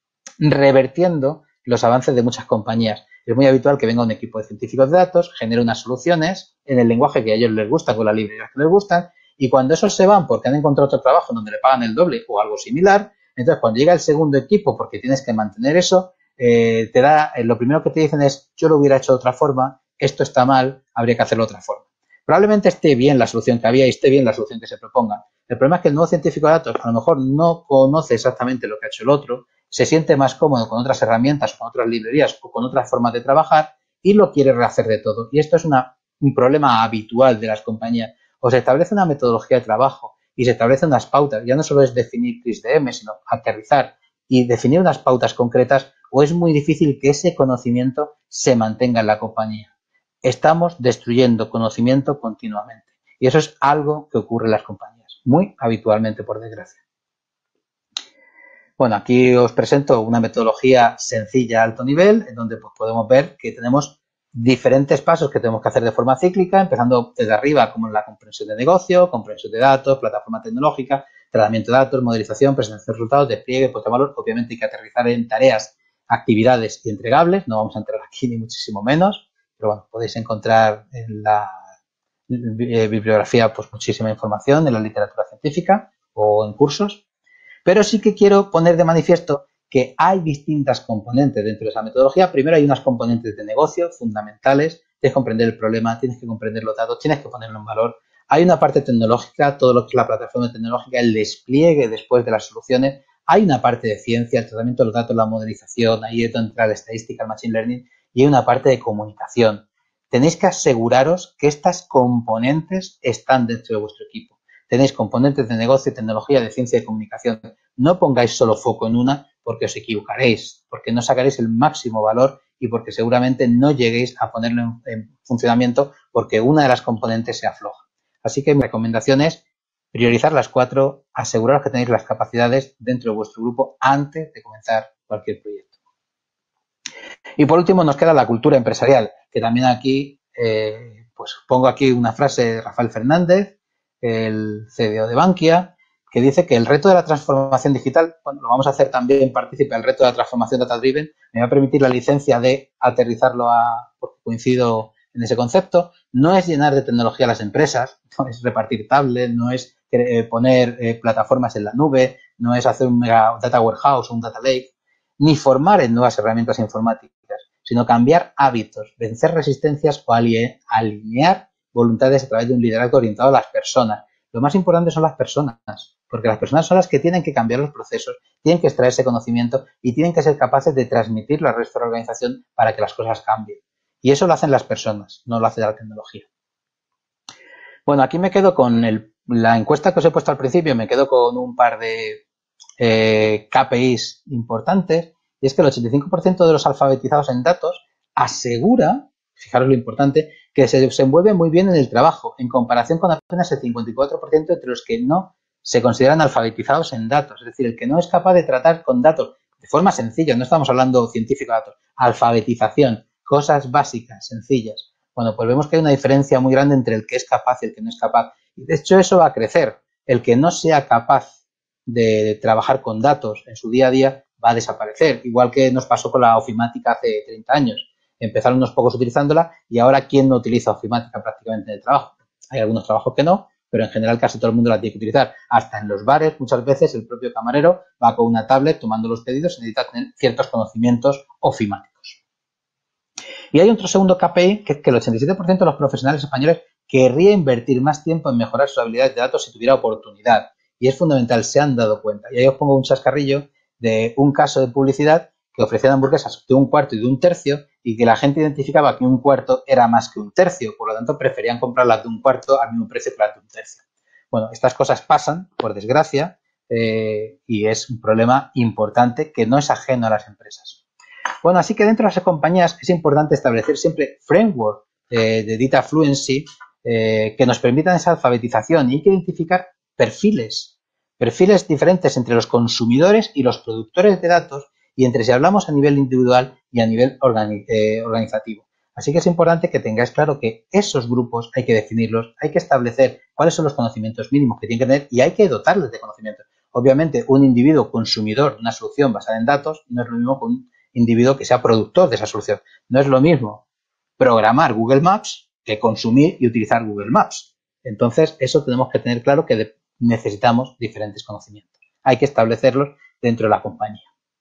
revertiendo los avances de muchas compañías. Es muy habitual que venga un equipo de científicos de datos, genere unas soluciones en el lenguaje que a ellos les gusta, con las librerías que les gustan, y cuando esos se van porque han encontrado otro trabajo donde le pagan el doble o algo similar, entonces cuando llega el segundo equipo, porque tienes que mantener eso, eh, te da, eh, lo primero que te dicen es, yo lo hubiera hecho de otra forma, esto está mal, habría que hacerlo de otra forma. Probablemente esté bien la solución que había y esté bien la solución que se proponga. El problema es que el nuevo científico de datos a lo mejor no conoce exactamente lo que ha hecho el otro, se siente más cómodo con otras herramientas, con otras librerías o con otras formas de trabajar y lo quiere rehacer de todo. Y esto es una, un problema habitual de las compañías. O se establece una metodología de trabajo y se establecen unas pautas. Ya no solo es definir CrisDM, sino aterrizar y definir unas pautas concretas, o es muy difícil que ese conocimiento se mantenga en la compañía. Estamos destruyendo conocimiento continuamente. Y eso es algo que ocurre en las compañías, muy habitualmente, por desgracia. Bueno, aquí os presento una metodología sencilla a alto nivel, en donde pues, podemos ver que tenemos diferentes pasos que tenemos que hacer de forma cíclica, empezando desde arriba, como la comprensión de negocio, comprensión de datos, plataforma tecnológica, tratamiento de datos, modelización, presentación de resultados, despliegue, puesta en valor. Obviamente hay que aterrizar en tareas, actividades y entregables. No vamos a entrar aquí ni muchísimo menos, pero bueno, podéis encontrar en la bibliografía pues muchísima información en la literatura científica o en cursos. Pero sí que quiero poner de manifiesto que hay distintas componentes dentro de esa metodología. Primero hay unas componentes de negocio fundamentales. Tienes que comprender el problema, tienes que comprender los datos, tienes que ponerlo en valor. Hay una parte tecnológica, todo lo que es la plataforma tecnológica, el despliegue después de las soluciones. Hay una parte de ciencia, el tratamiento de los datos, la modelización, ahí es donde entra la estadística, el machine learning, y hay una parte de comunicación. Tenéis que aseguraros que estas componentes están dentro de vuestro equipo. Tenéis componentes de negocio, tecnología, de ciencia y de comunicación. No pongáis solo foco en una porque os equivocaréis, porque no sacaréis el máximo valor y porque seguramente no lleguéis a ponerlo en, en funcionamiento porque una de las componentes se afloja. Así que mi recomendación es priorizar las cuatro, aseguraros que tenéis las capacidades dentro de vuestro grupo antes de comenzar cualquier proyecto. Y por último nos queda la cultura empresarial, que también aquí, eh, pues pongo aquí una frase de Rafael Fernández, el C E O de Bankia, que dice que el reto de la transformación digital, bueno, lo vamos a hacer también partícipe del reto de la transformación data driven, me va a permitir la licencia de aterrizarlo a, porque coincido en ese concepto, no es llenar de tecnología a las empresas, no es repartir tablets, no es eh, poner eh, plataformas en la nube, no es hacer un mega data warehouse o un data lake, ni formar en nuevas herramientas informáticas, sino cambiar hábitos, vencer resistencias o alinear voluntades a través de un liderazgo orientado a las personas. Lo más importante son las personas, porque las personas son las que tienen que cambiar los procesos, tienen que extraer ese conocimiento y tienen que ser capaces de transmitirlo al resto de la organización para que las cosas cambien. Y eso lo hacen las personas, no lo hace la tecnología. Bueno, aquí me quedo con el, la encuesta que os he puesto al principio, me quedo con un par de eh, K P Is importantes, y es que el ochenta y cinco por ciento de los alfabetizados en datos asegura, fijaros lo importante, que se desenvuelve muy bien en el trabajo, en comparación con apenas el cincuenta y cuatro por ciento entre los que no se consideran alfabetizados en datos. Es decir, el que no es capaz de tratar con datos de forma sencilla, no estamos hablando científico de datos, alfabetización, cosas básicas, sencillas. Bueno, pues vemos que hay una diferencia muy grande entre el que es capaz y el que no es capaz. Y de hecho eso va a crecer. El que no sea capaz de trabajar con datos en su día a día va a desaparecer, igual que nos pasó con la ofimática hace treinta años. Empezaron unos pocos utilizándola y ahora ¿quién no utiliza ofimática prácticamente en el trabajo? Hay algunos trabajos que no, pero en general casi todo el mundo la tiene que utilizar. Hasta en los bares, muchas veces el propio camarero va con una tablet tomando los pedidos y necesita tener ciertos conocimientos ofimáticos. Y hay otro segundo K P I, que es que el ochenta y siete por ciento de los profesionales españoles querría invertir más tiempo en mejorar sus habilidades de datos si tuviera oportunidad. Y es fundamental, se han dado cuenta. Y ahí os pongo un chascarrillo de un caso de publicidad que ofrecían hamburguesas de un cuarto y de un tercio y que la gente identificaba que un cuarto era más que un tercio, por lo tanto preferían comprar las de un cuarto al mismo precio que las de un tercio. Bueno, estas cosas pasan, por desgracia, eh, y es un problema importante que no es ajeno a las empresas. Bueno, así que dentro de las compañías es importante establecer siempre framework eh, de data fluency eh, que nos permitan esa alfabetización y hay que identificar perfiles, perfiles diferentes entre los consumidores y los productores de datos y entre si hablamos a nivel individual y a nivel organi eh, organizativo. Así que es importante que tengáis claro que esos grupos hay que definirlos, hay que establecer cuáles son los conocimientos mínimos que tienen que tener y hay que dotarles de conocimientos. Obviamente, un individuo consumidor de una solución basada en datos no es lo mismo que un individuo que sea productor de esa solución. No es lo mismo programar Google Maps que consumir y utilizar Google Maps. Entonces, eso tenemos que tener claro que necesitamos diferentes conocimientos. Hay que establecerlos dentro de la compañía.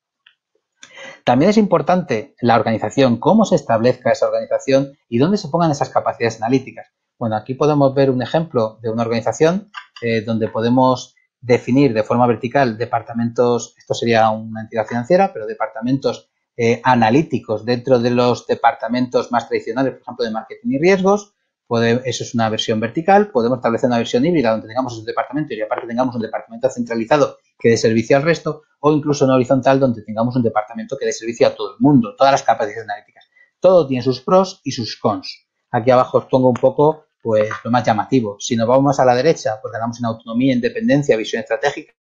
También es importante la organización, cómo se establezca esa organización y dónde se pongan esas capacidades analíticas. Bueno, aquí podemos ver un ejemplo de una organización eh, donde podemos definir de forma vertical departamentos, esto sería una entidad financiera, pero departamentos eh, analíticos dentro de los departamentos más tradicionales, por ejemplo, de marketing y riesgos. Puede, eso es una versión vertical. Podemos establecer una versión híbrida donde tengamos esos departamentos y aparte tengamos un departamento centralizado que dé servicio al resto, o incluso una horizontal donde tengamos un departamento que dé servicio a todo el mundo, todas las capacidades analíticas. Todo tiene sus pros y sus cons. Aquí abajo os pongo un poco pues lo más llamativo. Si nos vamos a la derecha, pues ganamos en autonomía, independencia, visión estratégica,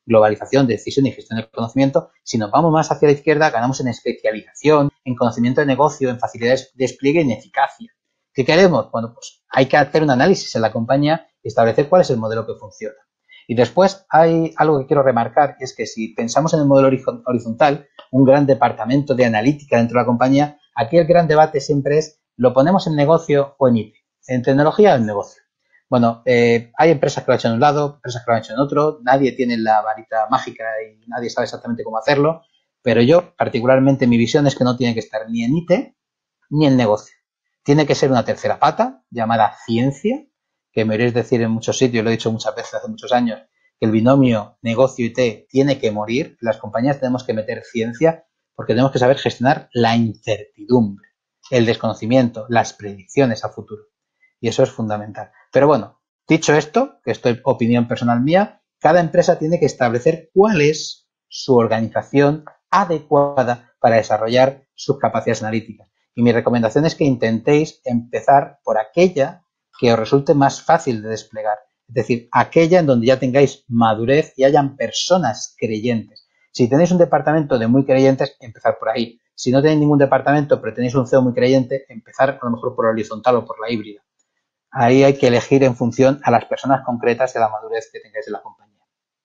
globalización, de decisión y gestión del conocimiento. Si nos vamos más hacia la izquierda, ganamos en especialización, en conocimiento de negocio, en facilidades de despliegue y en eficacia. ¿Qué queremos? Bueno, pues hay que hacer un análisis en la compañía y establecer cuál es el modelo que funciona. Y después hay algo que quiero remarcar, y es que si pensamos en el modelo horizontal, un gran departamento de analítica dentro de la compañía, aquí el gran debate siempre es, ¿lo ponemos en negocio o en I T? ¿En tecnología o en negocio? Bueno, eh, hay empresas que lo han hecho en un lado, empresas que lo han hecho en otro, nadie tiene la varita mágica y nadie sabe exactamente cómo hacerlo, pero yo, particularmente, mi visión es que no tiene que estar ni en I T ni en negocio. Tiene que ser una tercera pata llamada ciencia, que me oiréis decir en muchos sitios, lo he dicho muchas veces hace muchos años, que el binomio negocio-I T tiene que morir. Las compañías tenemos que meter ciencia porque tenemos que saber gestionar la incertidumbre, el desconocimiento, las predicciones a futuro. Y eso es fundamental. Pero bueno, dicho esto, que esto es opinión personal mía, cada empresa tiene que establecer cuál es su organización adecuada para desarrollar sus capacidades analíticas. Y mi recomendación es que intentéis empezar por aquella que os resulte más fácil de desplegar. Es decir, aquella en donde ya tengáis madurez y hayan personas creyentes. Si tenéis un departamento de muy creyentes, empezar por ahí. Si no tenéis ningún departamento, pero tenéis un C E O muy creyente, empezar a lo mejor por la horizontal o por la híbrida. Ahí hay que elegir en función a las personas concretas y a la madurez que tengáis en la compañía.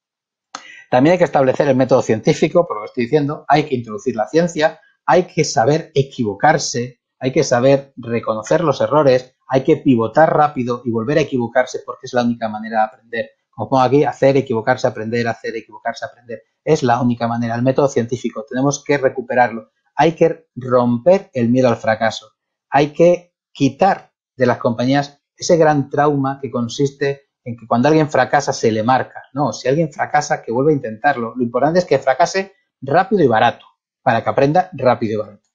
También hay que establecer el método científico, por lo que estoy diciendo, hay que introducir la ciencia, hay que saber equivocarse, hay que saber reconocer los errores, hay que pivotar rápido y volver a equivocarse porque es la única manera de aprender. Como pongo aquí, hacer, equivocarse, aprender, hacer, equivocarse, aprender. Es la única manera, el método científico. Tenemos que recuperarlo. Hay que romper el miedo al fracaso. Hay que quitar de las compañías ese gran trauma que consiste en que cuando alguien fracasa se le marca. No, si alguien fracasa, que vuelva a intentarlo. Lo importante es que fracase rápido y barato, para que aprenda rápido y barato.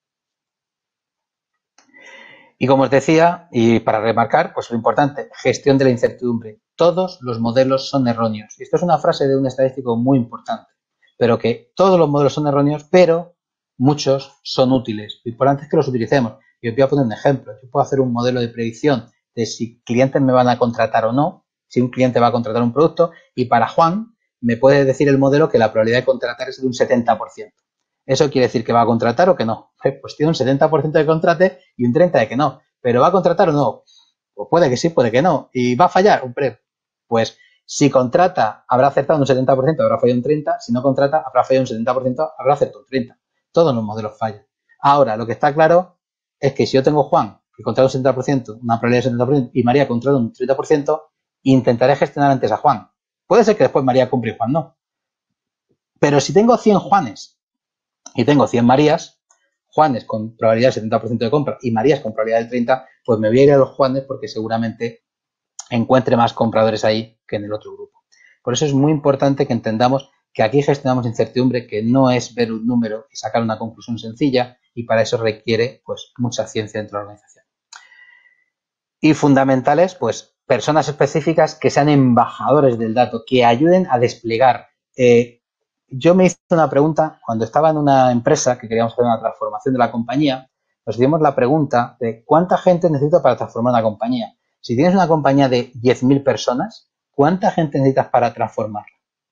Y como os decía, y para remarcar, pues lo importante, gestión de la incertidumbre. Todos los modelos son erróneos. Y esto es una frase de un estadístico muy importante, pero que todos los modelos son erróneos, pero muchos son útiles. Lo importante es que los utilicemos. Y os voy a poner un ejemplo. Yo puedo hacer un modelo de predicción de si clientes me van a contratar o no, si un cliente va a contratar un producto, y para Juan me puede decir el modelo que la probabilidad de contratar es de un setenta por ciento. ¿Eso quiere decir que va a contratar o que no? Pues tiene un setenta por ciento de contrate y un treinta por ciento de que no. ¿Pero va a contratar o no? Pues puede que sí, puede que no. ¿Y va a fallar? Hombre, pues si contrata habrá acertado un setenta por ciento, habrá fallado un treinta por ciento. Si no contrata habrá fallado un setenta por ciento, habrá acertado un treinta por ciento. Todos los modelos fallan. Ahora, lo que está claro es que si yo tengo Juan que contrata un setenta por ciento, una probabilidad de setenta por ciento, y María contrata un treinta por ciento, intentaré gestionar antes a Juan. Puede ser que después María compre y Juan no. Pero si tengo cien Juanes y tengo cien Marías, Juanes con probabilidad del setenta por ciento de compra y Marías con probabilidad del treinta por ciento, pues me voy a ir a los Juanes porque seguramente encuentre más compradores ahí que en el otro grupo. Por eso es muy importante que entendamos que aquí gestionamos incertidumbre, que no es ver un número y sacar una conclusión sencilla, y para eso requiere pues mucha ciencia dentro de la organización. Y fundamentales, pues personas específicas que sean embajadores del dato, que ayuden a desplegar. Eh, Yo me hice una pregunta cuando estaba en una empresa que queríamos hacer una transformación de la compañía. Nos hicimos la pregunta de cuánta gente necesito para transformar una compañía. Si tienes una compañía de diez mil personas, ¿cuánta gente necesitas para transformarla?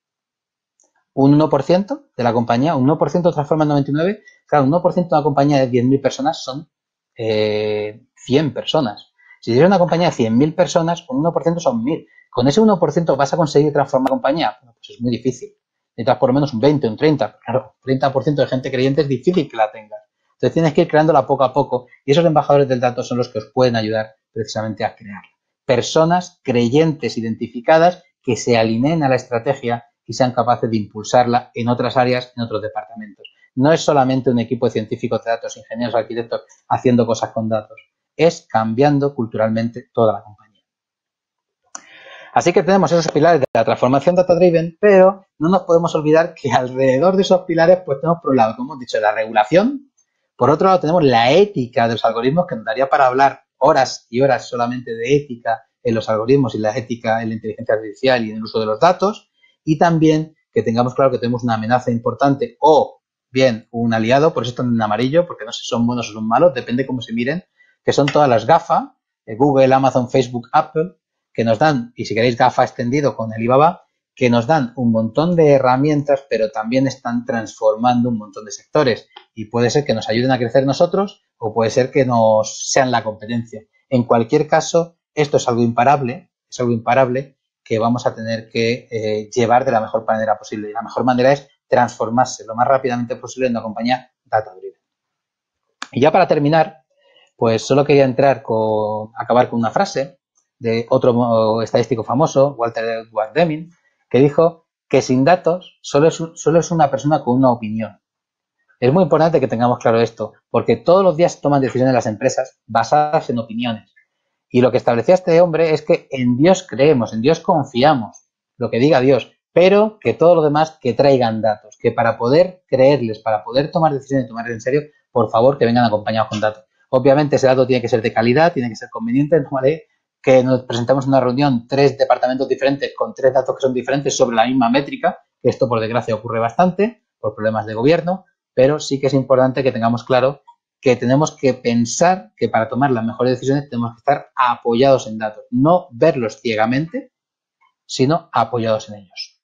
¿Un uno por ciento de la compañía? ¿Un uno por ciento transforma en noventa y nueve? Claro, un uno por ciento de una compañía de diez mil personas son eh, cien personas. Si tienes una compañía de cien mil personas, un uno por ciento son mil. ¿Con ese uno por ciento vas a conseguir transformar la compañía? Bueno, pues es muy difícil. Necesitas por lo menos un veinte, un treinta. Claro, treinta por ciento de gente creyente es difícil que la tengas. Entonces tienes que ir creándola poco a poco y esos embajadores del dato son los que os pueden ayudar precisamente a crearla. Personas creyentes identificadas que se alineen a la estrategia y sean capaces de impulsarla en otras áreas, en otros departamentos. No es solamente un equipo de científicos de datos, ingenieros, arquitectos haciendo cosas con datos. Es cambiando culturalmente toda la compañía. Así que tenemos esos pilares de la transformación data-driven, pero no nos podemos olvidar que alrededor de esos pilares pues tenemos por un lado, como hemos dicho, la regulación. Por otro lado tenemos la ética de los algoritmos, que nos daría para hablar horas y horas solamente de ética en los algoritmos y la ética en la inteligencia artificial y en el uso de los datos. Y también que tengamos claro que tenemos una amenaza importante o bien un aliado, por eso están en amarillo, porque no sé si son buenos o son malos, depende cómo se miren, que son todas las GAFA, Google, Amazon, Facebook, Apple, que nos dan, y si queréis GAFA extendido con Alibaba, que nos dan un montón de herramientas, pero también están transformando un montón de sectores. Y puede ser que nos ayuden a crecer nosotros o puede ser que nos sean la competencia. En cualquier caso, esto es algo imparable, es algo imparable que vamos a tener que eh, llevar de la mejor manera posible. Y la mejor manera es transformarse lo más rápidamente posible en una compañía data-driven. Y ya para terminar, pues solo quería entrar con, acabar con una frase de otro estadístico famoso, Walter Edward Deming, que dijo que sin datos solo es, solo es una persona con una opinión. Es muy importante que tengamos claro esto, porque todos los días toman decisiones las empresas basadas en opiniones. Y lo que establecía este hombre es que en Dios creemos, en Dios confiamos, lo que diga Dios, pero que todo lo demás que traigan datos, que para poder creerles, para poder tomar decisiones y tomarles en serio, por favor que vengan acompañados con datos. Obviamente ese dato tiene que ser de calidad, tiene que ser conveniente, no vale que nos presentemos en una reunión tres departamentos diferentes con tres datos que son diferentes sobre la misma métrica, que esto por desgracia ocurre bastante por problemas de gobierno, pero sí que es importante que tengamos claro que tenemos que pensar que para tomar las mejores decisiones tenemos que estar apoyados en datos, no verlos ciegamente, sino apoyados en ellos.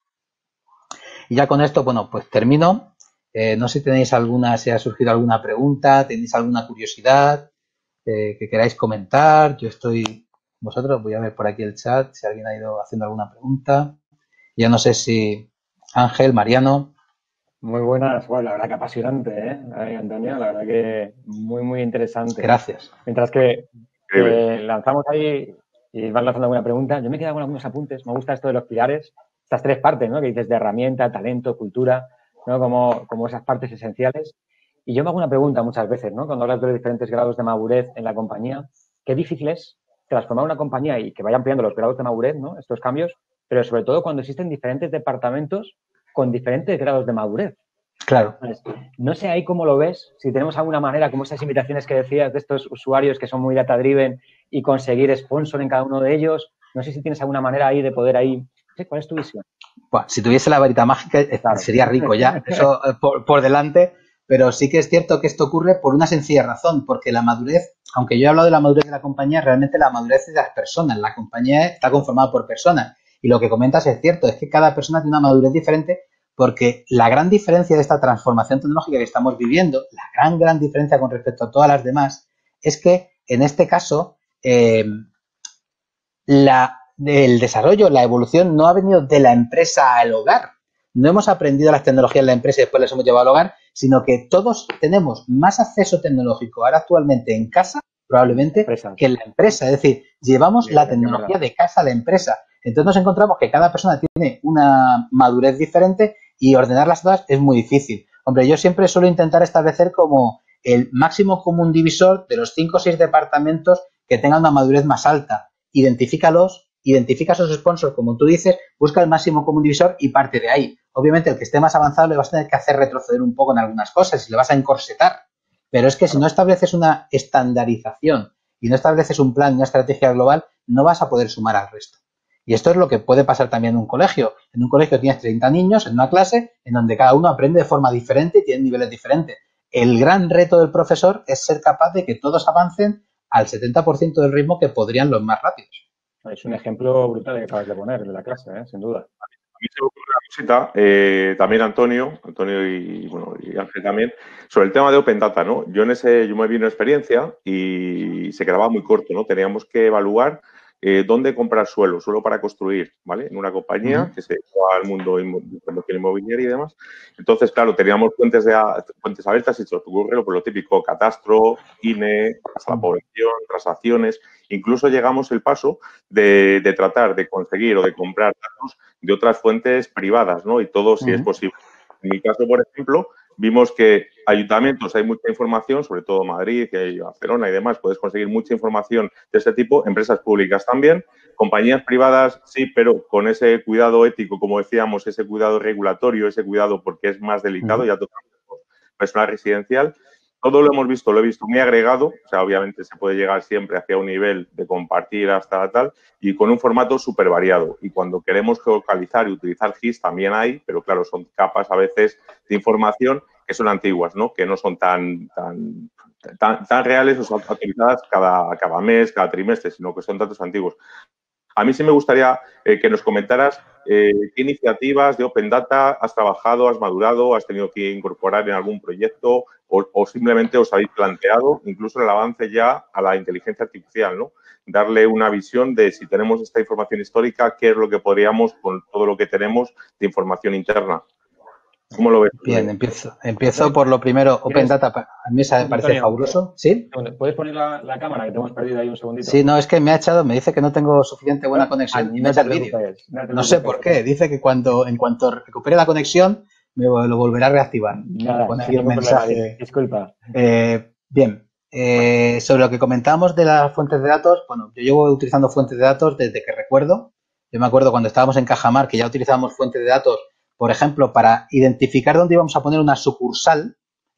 Y ya con esto, bueno, pues termino. Eh, no sé si tenéis alguna, si ha surgido alguna pregunta, tenéis alguna curiosidad eh, que queráis comentar. Yo estoy vosotros, voy a ver por aquí el chat, si alguien ha ido haciendo alguna pregunta. Ya no sé si Ángel, Mariano. Muy buenas, bueno, la verdad que apasionante, ¿eh? Ay, Antonio, la verdad que muy, muy interesante. Gracias. Mientras que, que lanzamos ahí y van lanzando alguna pregunta, yo me he quedado con algunos apuntes. Me gusta esto de los pilares, estas tres partes, ¿no? Que dices de herramienta, talento, cultura, ¿no? Como, como esas partes esenciales. Y yo me hago una pregunta muchas veces, ¿no? Cuando hablas de los diferentes grados de madurez en la compañía, qué difícil es transformar una compañía y que vaya ampliando los grados de madurez, ¿no? Estos cambios, pero sobre todo cuando existen diferentes departamentos con diferentes grados de madurez. Claro. No sé ahí cómo lo ves, si tenemos alguna manera, como esas invitaciones que decías de estos usuarios que son muy data-driven y conseguir sponsor en cada uno de ellos. No sé si tienes alguna manera ahí de poder ahí... No sé, ¿cuál es tu visión? Bueno, si tuviese la varita mágica claro. Sería rico ya, eso por, por delante, pero sí que es cierto que esto ocurre por una sencilla razón, porque la madurez, aunque yo he hablado de la madurez de la compañía, realmente la madurez es de las personas. La compañía está conformada por personas y lo que comentas es cierto, es que cada persona tiene una madurez diferente. Porque la gran diferencia de esta transformación tecnológica que estamos viviendo, la gran, gran diferencia con respecto a todas las demás, es que en este caso eh, la, el desarrollo, la evolución no ha venido de la empresa al hogar. No hemos aprendido las tecnologías en la empresa y después las hemos llevado al hogar, sino que todos tenemos más acceso tecnológico ahora actualmente en casa, probablemente, empresa. que en la empresa. Es decir, llevamos sí, la tecnología de casa a la empresa. Entonces nos encontramos que cada persona tiene una madurez diferente y ordenarlas todas es muy difícil. Hombre, yo siempre suelo intentar establecer como el máximo común divisor de los cinco o seis departamentos que tengan una madurez más alta. Identifícalos, identifica a esos sponsors, como tú dices, busca el máximo común divisor y parte de ahí. Obviamente, el que esté más avanzado le vas a tener que hacer retroceder un poco en algunas cosas y le vas a encorsetar. Pero es que si no estableces una estandarización y no estableces un plan, una estrategia global, no vas a poder sumar al resto. Y esto es lo que puede pasar también en un colegio. En un colegio tienes treinta niños en una clase en donde cada uno aprende de forma diferente y tiene niveles diferentes. El gran reto del profesor es ser capaz de que todos avancen al setenta por ciento del ritmo que podrían los más rápidos. Es un ejemplo brutal que acabas de poner de la clase, ¿eh? Sin duda. A mí se me ocurre una cosita, eh, también Antonio, Antonio y, bueno, y Ángel también, sobre el tema de Open Data, ¿no? Yo en ese, yo me vi una experiencia y se quedaba muy corto, ¿no? Teníamos que evaluar Eh, dónde comprar suelo, suelo para construir, ¿vale? En una compañía uh-huh. que se dedica al mundo de inmobiliario y demás. Entonces, claro, teníamos fuentes, de, fuentes abiertas y se os ocurre pues, lo típico, catastro, I N E, casa de la población, transacciones. Incluso llegamos el paso de, de tratar de conseguir o de comprar datos de otras fuentes privadas, ¿no? Y todo si uh-huh. es posible. En mi caso, por ejemplo, vimos que ayuntamientos hay mucha información, sobre todo Madrid y Barcelona y demás, puedes conseguir mucha información de este tipo, empresas públicas también, compañías privadas sí, pero con ese cuidado ético, como decíamos, ese cuidado regulatorio, ese cuidado porque es más delicado, uh-huh. ya tocamos personal residencial. Todo lo hemos visto, lo he visto muy agregado, o sea, obviamente se puede llegar siempre hacia un nivel de compartir hasta tal, y con un formato súper variado. Y cuando queremos geolocalizar y utilizar G I S también hay, pero claro, son capas a veces de información que son antiguas, ¿no? Que no son tan, tan, tan, tan reales o son actualizadas cada, cada mes, cada trimestre, sino que son datos antiguos. A mí sí me gustaría eh, que nos comentaras Eh, ¿Qué iniciativas de Open Data has trabajado, has madurado, has tenido que incorporar en algún proyecto o, o simplemente os habéis planteado incluso el avance ya a la inteligencia artificial, ¿no? Darle una visión de si tenemos esta información histórica, qué es lo que podríamos con todo lo que tenemos de información interna. ¿Cómo lo ves? Bien, empiezo, empiezo por lo primero. Open Data, a mí me parece Antonio, fabuloso. ¿Sí? ¿Puedes poner la, la cámara que te hemos perdido ahí un segundito? Sí, no, es que me ha echado, me dice que no tengo suficiente buena no, conexión y me no echa te el vídeo. No, no sé por qué. Dice que cuando en cuanto recupere la conexión me lo volverá a reactivar. Nada, Pone sí, ahí un mensaje. Problema, disculpa. Eh, bien. Eh, sobre lo que comentábamos de las fuentes de datos, bueno, yo llevo utilizando fuentes de datos desde que recuerdo. Yo me acuerdo cuando estábamos en Cajamar que ya utilizábamos fuentes de datos, por ejemplo, para identificar dónde íbamos a poner una sucursal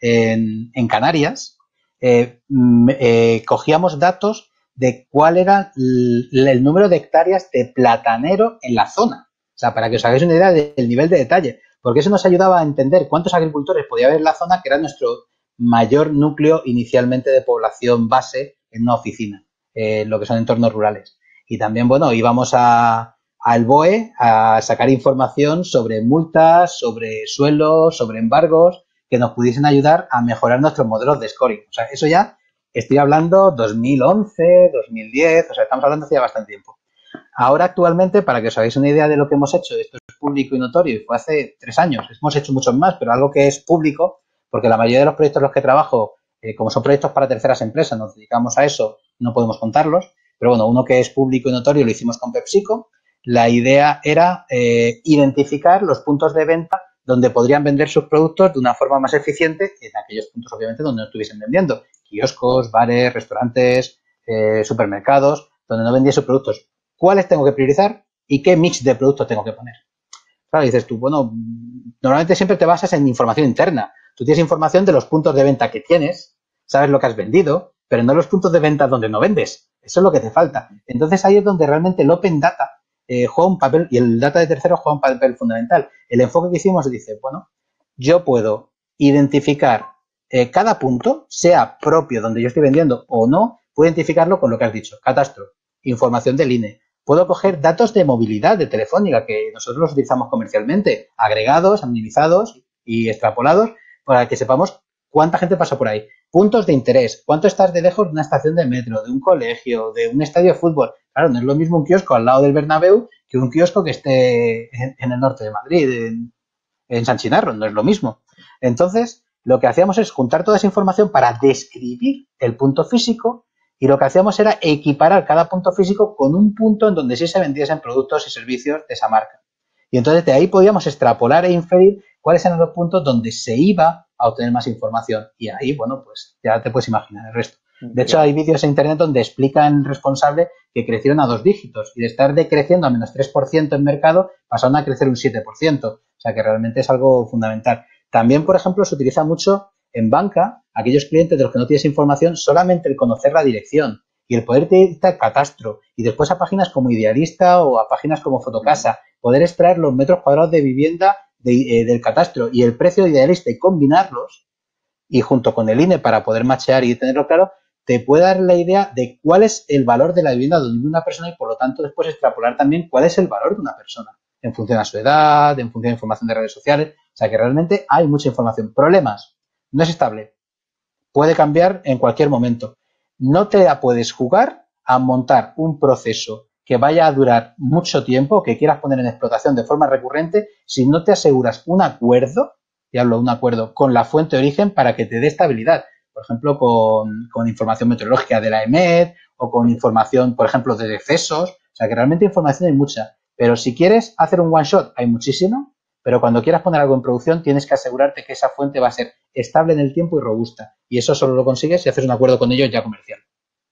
en, en Canarias. Eh, eh, cogíamos datos de cuál era el, el número de hectáreas de platanero en la zona. O sea, para que os hagáis una idea del nivel de detalle. Porque eso nos ayudaba a entender cuántos agricultores podía haber en la zona, que era nuestro mayor núcleo inicialmente de población base en una oficina, eh, lo que son entornos rurales. Y también, bueno, íbamos a, al B O E a sacar información sobre multas, sobre suelos, sobre embargos, que nos pudiesen ayudar a mejorar nuestros modelos de scoring. O sea, eso ya estoy hablando dos mil once, dos mil diez, o sea, estamos hablando hace ya bastante tiempo. Ahora, actualmente, para que os hagáis una idea de lo que hemos hecho, esto es público y notorio, y fue hace tres años, hemos hecho muchos más, pero algo que es público, porque la mayoría de los proyectos en los que trabajo, eh, como son proyectos para terceras empresas, nos dedicamos a eso, no podemos contarlos, pero bueno, uno que es público y notorio lo hicimos con PepsiCo. La idea era eh, identificar los puntos de venta donde podrían vender sus productos de una forma más eficiente en aquellos puntos, obviamente, donde no estuviesen vendiendo. Kioscos, bares, restaurantes, eh, supermercados, donde no vendían sus productos. ¿Cuáles tengo que priorizar y qué mix de productos tengo que poner? Claro, dices tú, bueno, normalmente siempre te basas en información interna. Tú tienes información de los puntos de venta que tienes, sabes lo que has vendido, pero no los puntos de venta donde no vendes. Eso es lo que te falta. Entonces ahí es donde realmente el Open Data eh, juega un papel, y el data de terceros juega un papel fundamental. El enfoque que hicimos dice, bueno, yo puedo identificar eh, cada punto, sea propio donde yo estoy vendiendo o no, puedo identificarlo con lo que has dicho, catastro, información del I N E. Puedo coger datos de movilidad de Telefónica, que nosotros los utilizamos comercialmente, agregados, anonimizados y extrapolados, para que sepamos cuánta gente pasa por ahí. Puntos de interés, cuánto estás de lejos de una estación de metro, de un colegio, de un estadio de fútbol. Claro, no es lo mismo un kiosco al lado del Bernabéu que un kiosco que esté en, en el norte de Madrid, en, en San Chinarro, no es lo mismo. Entonces, lo que hacíamos es juntar toda esa información para describir el punto físico, y lo que hacíamos era equiparar cada punto físico con un punto en donde sí se vendiesen productos y servicios de esa marca. Y entonces de ahí podíamos extrapolar e inferir cuáles eran los puntos donde se iba a obtener más información. Y ahí, bueno, pues ya te puedes imaginar el resto. De hecho, hay vídeos en internet donde explican el responsable que crecieron a dos dígitos y de estar decreciendo a menos tres por ciento en mercado pasaron a crecer un siete por ciento. O sea que realmente es algo fundamental. También, por ejemplo, se utiliza mucho en banca, aquellos clientes de los que no tienes información, solamente el conocer la dirección y el poder irte al catastro y después a páginas como Idealista o a páginas como Fotocasa, poder extraer los metros cuadrados de vivienda de, eh, del catastro y el precio de Idealista y combinarlos, y junto con el I N E para poder machear y tenerlo claro, te puede dar la idea de cuál es el valor de la vivienda donde vive una persona y por lo tanto después extrapolar también cuál es el valor de una persona en función a su edad, en función de información de redes sociales. O sea que realmente hay mucha información. Problemas. No es estable. Puede cambiar en cualquier momento. No te la puedes jugar a montar un proceso que vaya a durar mucho tiempo, que quieras poner en explotación de forma recurrente, si no te aseguras un acuerdo, y hablo de un acuerdo con la fuente de origen para que te dé estabilidad. Por ejemplo, con, con información meteorológica de la E M E D o con información, por ejemplo, de decesos. O sea, que realmente información hay mucha. Pero si quieres hacer un one shot, hay muchísimo. Pero cuando quieras poner algo en producción, tienes que asegurarte que esa fuente va a ser estable en el tiempo y robusta. Y eso solo lo consigues si haces un acuerdo con ellos ya comercial.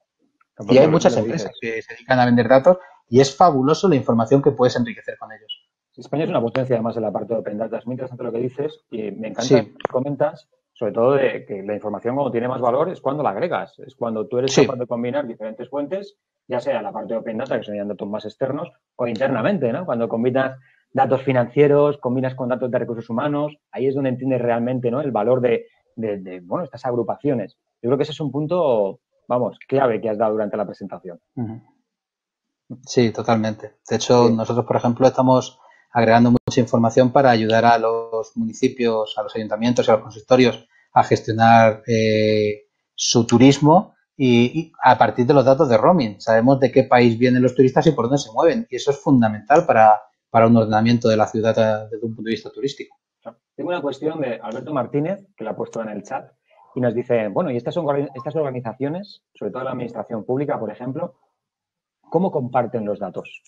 Y hay muchas empresas que se dedican a vender datos y es fabuloso la información que puedes enriquecer con ellos. España es una potencia además en la parte de Open Data. Es muy interesante lo que dices y me encanta sí. que comentas, sobre todo de que la información cuando tiene más valor es cuando la agregas. Es cuando tú eres sí. capaz de combinar diferentes fuentes, ya sea la parte de Open Data, que son datos más externos, o internamente, ¿no? Cuando combinas datos financieros, combinas con datos de recursos humanos, ahí es donde entiendes realmente, ¿no?, el valor de, de, de, bueno, estas agrupaciones. Yo creo que ese es un punto, vamos, clave que has dado durante la presentación. Sí, totalmente. De hecho, sí. nosotros, por ejemplo, estamos agregando mucha información para ayudar a los municipios, a los ayuntamientos y a los consistorios a gestionar eh, su turismo y, y a partir de los datos de roaming. Sabemos de qué país vienen los turistas y por dónde se mueven, y eso es fundamental para, para un ordenamiento de la ciudad desde un punto de vista turístico. Tengo una cuestión de Alberto Martínez, que la ha puesto en el chat, y nos dice, bueno, y estas, son, estas organizaciones, sobre todo la administración pública, por ejemplo, ¿cómo comparten los datos?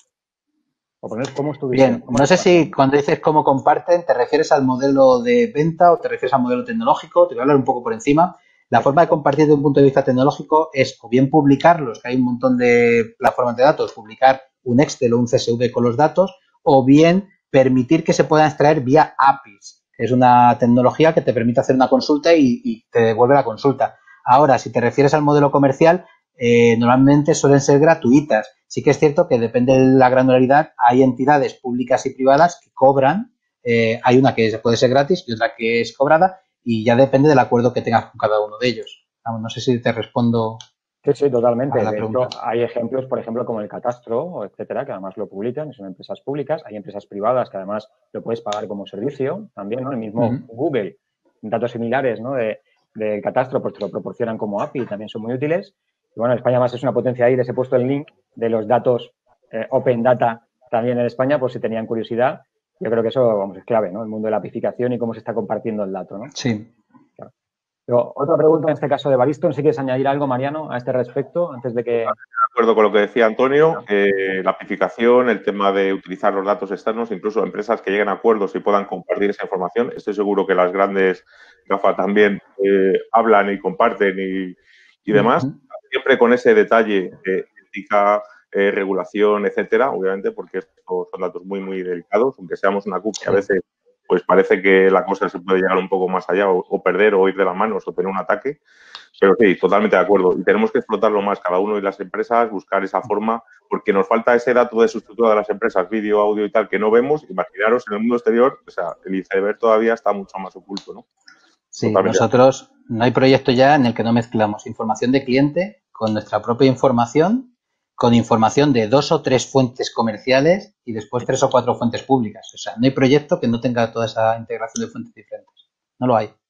O poner cómo estuvieron. Bien, no sé si cuando dices cómo comparten, te refieres al modelo de venta o te refieres al modelo tecnológico. Te voy a hablar un poco por encima. La forma de compartir desde un punto de vista tecnológico es o bien publicarlos, que hay un montón de plataformas de datos, publicar un Excel o un C S V con los datos, o bien permitir que se puedan extraer vía A P Is. Es una tecnología que te permite hacer una consulta y, y te devuelve la consulta. Ahora, si te refieres al modelo comercial, eh, normalmente suelen ser gratuitas. Sí que es cierto que depende de la granularidad, hay entidades públicas y privadas que cobran. Eh, hay una que puede ser gratis y otra que es cobrada, y ya depende del acuerdo que tengas con cada uno de ellos. Vamos, no sé si te respondo. Sí, sí, totalmente. A la de pregunta. hecho, hay ejemplos, por ejemplo, como el catastro, etcétera, que además lo publican, son empresas públicas. Hay empresas privadas que además lo puedes pagar como servicio también, ¿no? El mismo Uh-huh. Google, datos similares, ¿no? De, del catastro, pues te lo proporcionan como A P I y también son muy útiles. Y bueno, España además es una potencia ahí, les he puesto el link de los datos eh, Open Data también en España, por si tenían curiosidad. Yo creo que eso, vamos, es clave, ¿no? El mundo de la apificación y cómo se está compartiendo el dato, ¿no? Sí. Claro. Pero otra pregunta en este caso de Baristo, no sé si quieres añadir algo, Mariano, a este respecto, antes de que... De acuerdo con lo que decía Antonio, eh, la apificación, el tema de utilizar los datos externos, incluso empresas que lleguen a acuerdos y puedan compartir esa información. Estoy seguro que las grandes GAFA también eh, hablan y comparten y, y demás. Uh-huh. Siempre con ese detalle de ética, eh, regulación, etcétera, obviamente, porque estos son datos muy, muy delicados, aunque seamos una C U P, que a veces pues parece que la cosa se puede llegar un poco más allá o, o perder o ir de las manos o tener un ataque. Pero sí, totalmente de acuerdo. Y tenemos que explotarlo más cada uno de las empresas, buscar esa forma, porque nos falta ese dato de su estructura de las empresas, vídeo, audio y tal, que no vemos. Imaginaros en el mundo exterior, o sea, el iceberg todavía está mucho más oculto, ¿no? Sí, Totalmente. Nosotros no hay proyecto ya en el que no mezclamos información de cliente con nuestra propia información, con información de dos o tres fuentes comerciales y después tres o cuatro fuentes públicas. O sea, no hay proyecto que no tenga toda esa integración de fuentes diferentes. No lo hay.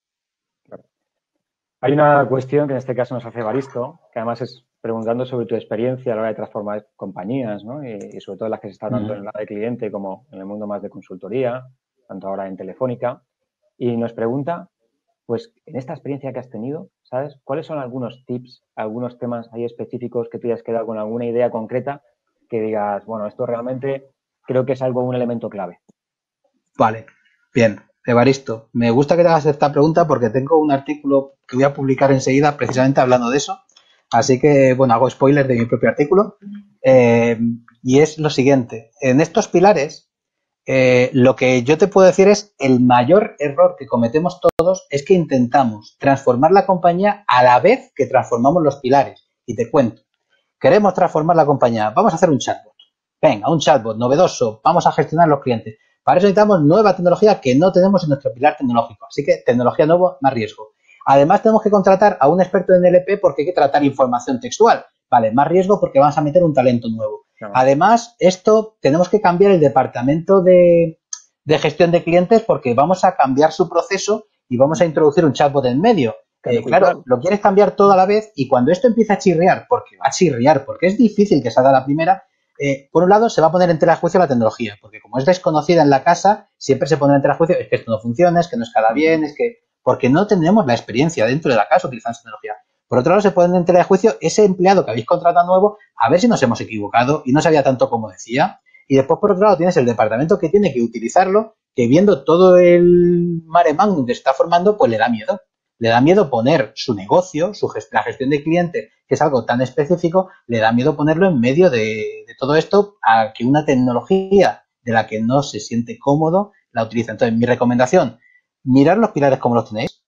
Hay una cuestión que en este caso nos hace Baristo, que además es preguntando sobre tu experiencia a la hora de transformar compañías, ¿no? Y, y sobre todo las que se están tanto en el lado de cliente como en el mundo más de consultoría, tanto ahora en Telefónica. Y nos pregunta, pues, en esta experiencia que has tenido, ¿sabes? ¿Cuáles son algunos tips, algunos temas ahí específicos que tú hayas quedado con alguna idea concreta que digas, bueno, esto realmente creo que es algo, un elemento clave? Vale, bien. Evaristo, me gusta que te hagas esta pregunta porque tengo un artículo que voy a publicar enseguida precisamente hablando de eso. Así que, bueno, hago spoiler de mi propio artículo. Eh, y es lo siguiente. En estos pilares, eh, lo que yo te puedo decir es el mayor error que cometemos todos es que intentamos transformar la compañía a la vez que transformamos los pilares. Y te cuento. Queremos transformar la compañía. Vamos a hacer un chatbot. Venga, un chatbot novedoso. Vamos a gestionar los clientes. Para eso necesitamos nueva tecnología que no tenemos en nuestro pilar tecnológico. Así que tecnología nueva, más riesgo. Además, tenemos que contratar a un experto en N L P porque hay que tratar información textual. Vale, más riesgo porque vamos a meter un talento nuevo. No. Además, esto tenemos que cambiar el departamento de, de gestión de clientes porque vamos a cambiar su proceso y vamos a introducir un chatbot en medio. Eh, claro, lo quieres cambiar todo a la vez y cuando esto empieza a chirriar, porque va a chirriar, porque es difícil que salga la primera, Eh, por un lado, se va a poner en tela de juicio la tecnología, porque como es desconocida en la casa, siempre se pone en tela de juicio, es que esto no funciona, es que no escala bien, es que... porque no tenemos la experiencia dentro de la casa utilizando esa tecnología. Por otro lado, se pone en tela de juicio ese empleado que habéis contratado nuevo, a ver si nos hemos equivocado y no sabía tanto como decía. Y después, por otro lado, tienes el departamento que tiene que utilizarlo, que viendo todo el mare magnum que se está formando, pues le da miedo. Le da miedo poner su negocio, su gest- la gestión de cliente, que es algo tan específico, le da miedo ponerlo en medio de, de todo esto a que una tecnología de la que no se siente cómodo la utilice. Entonces, mi recomendación, mirad los pilares como los tenéis,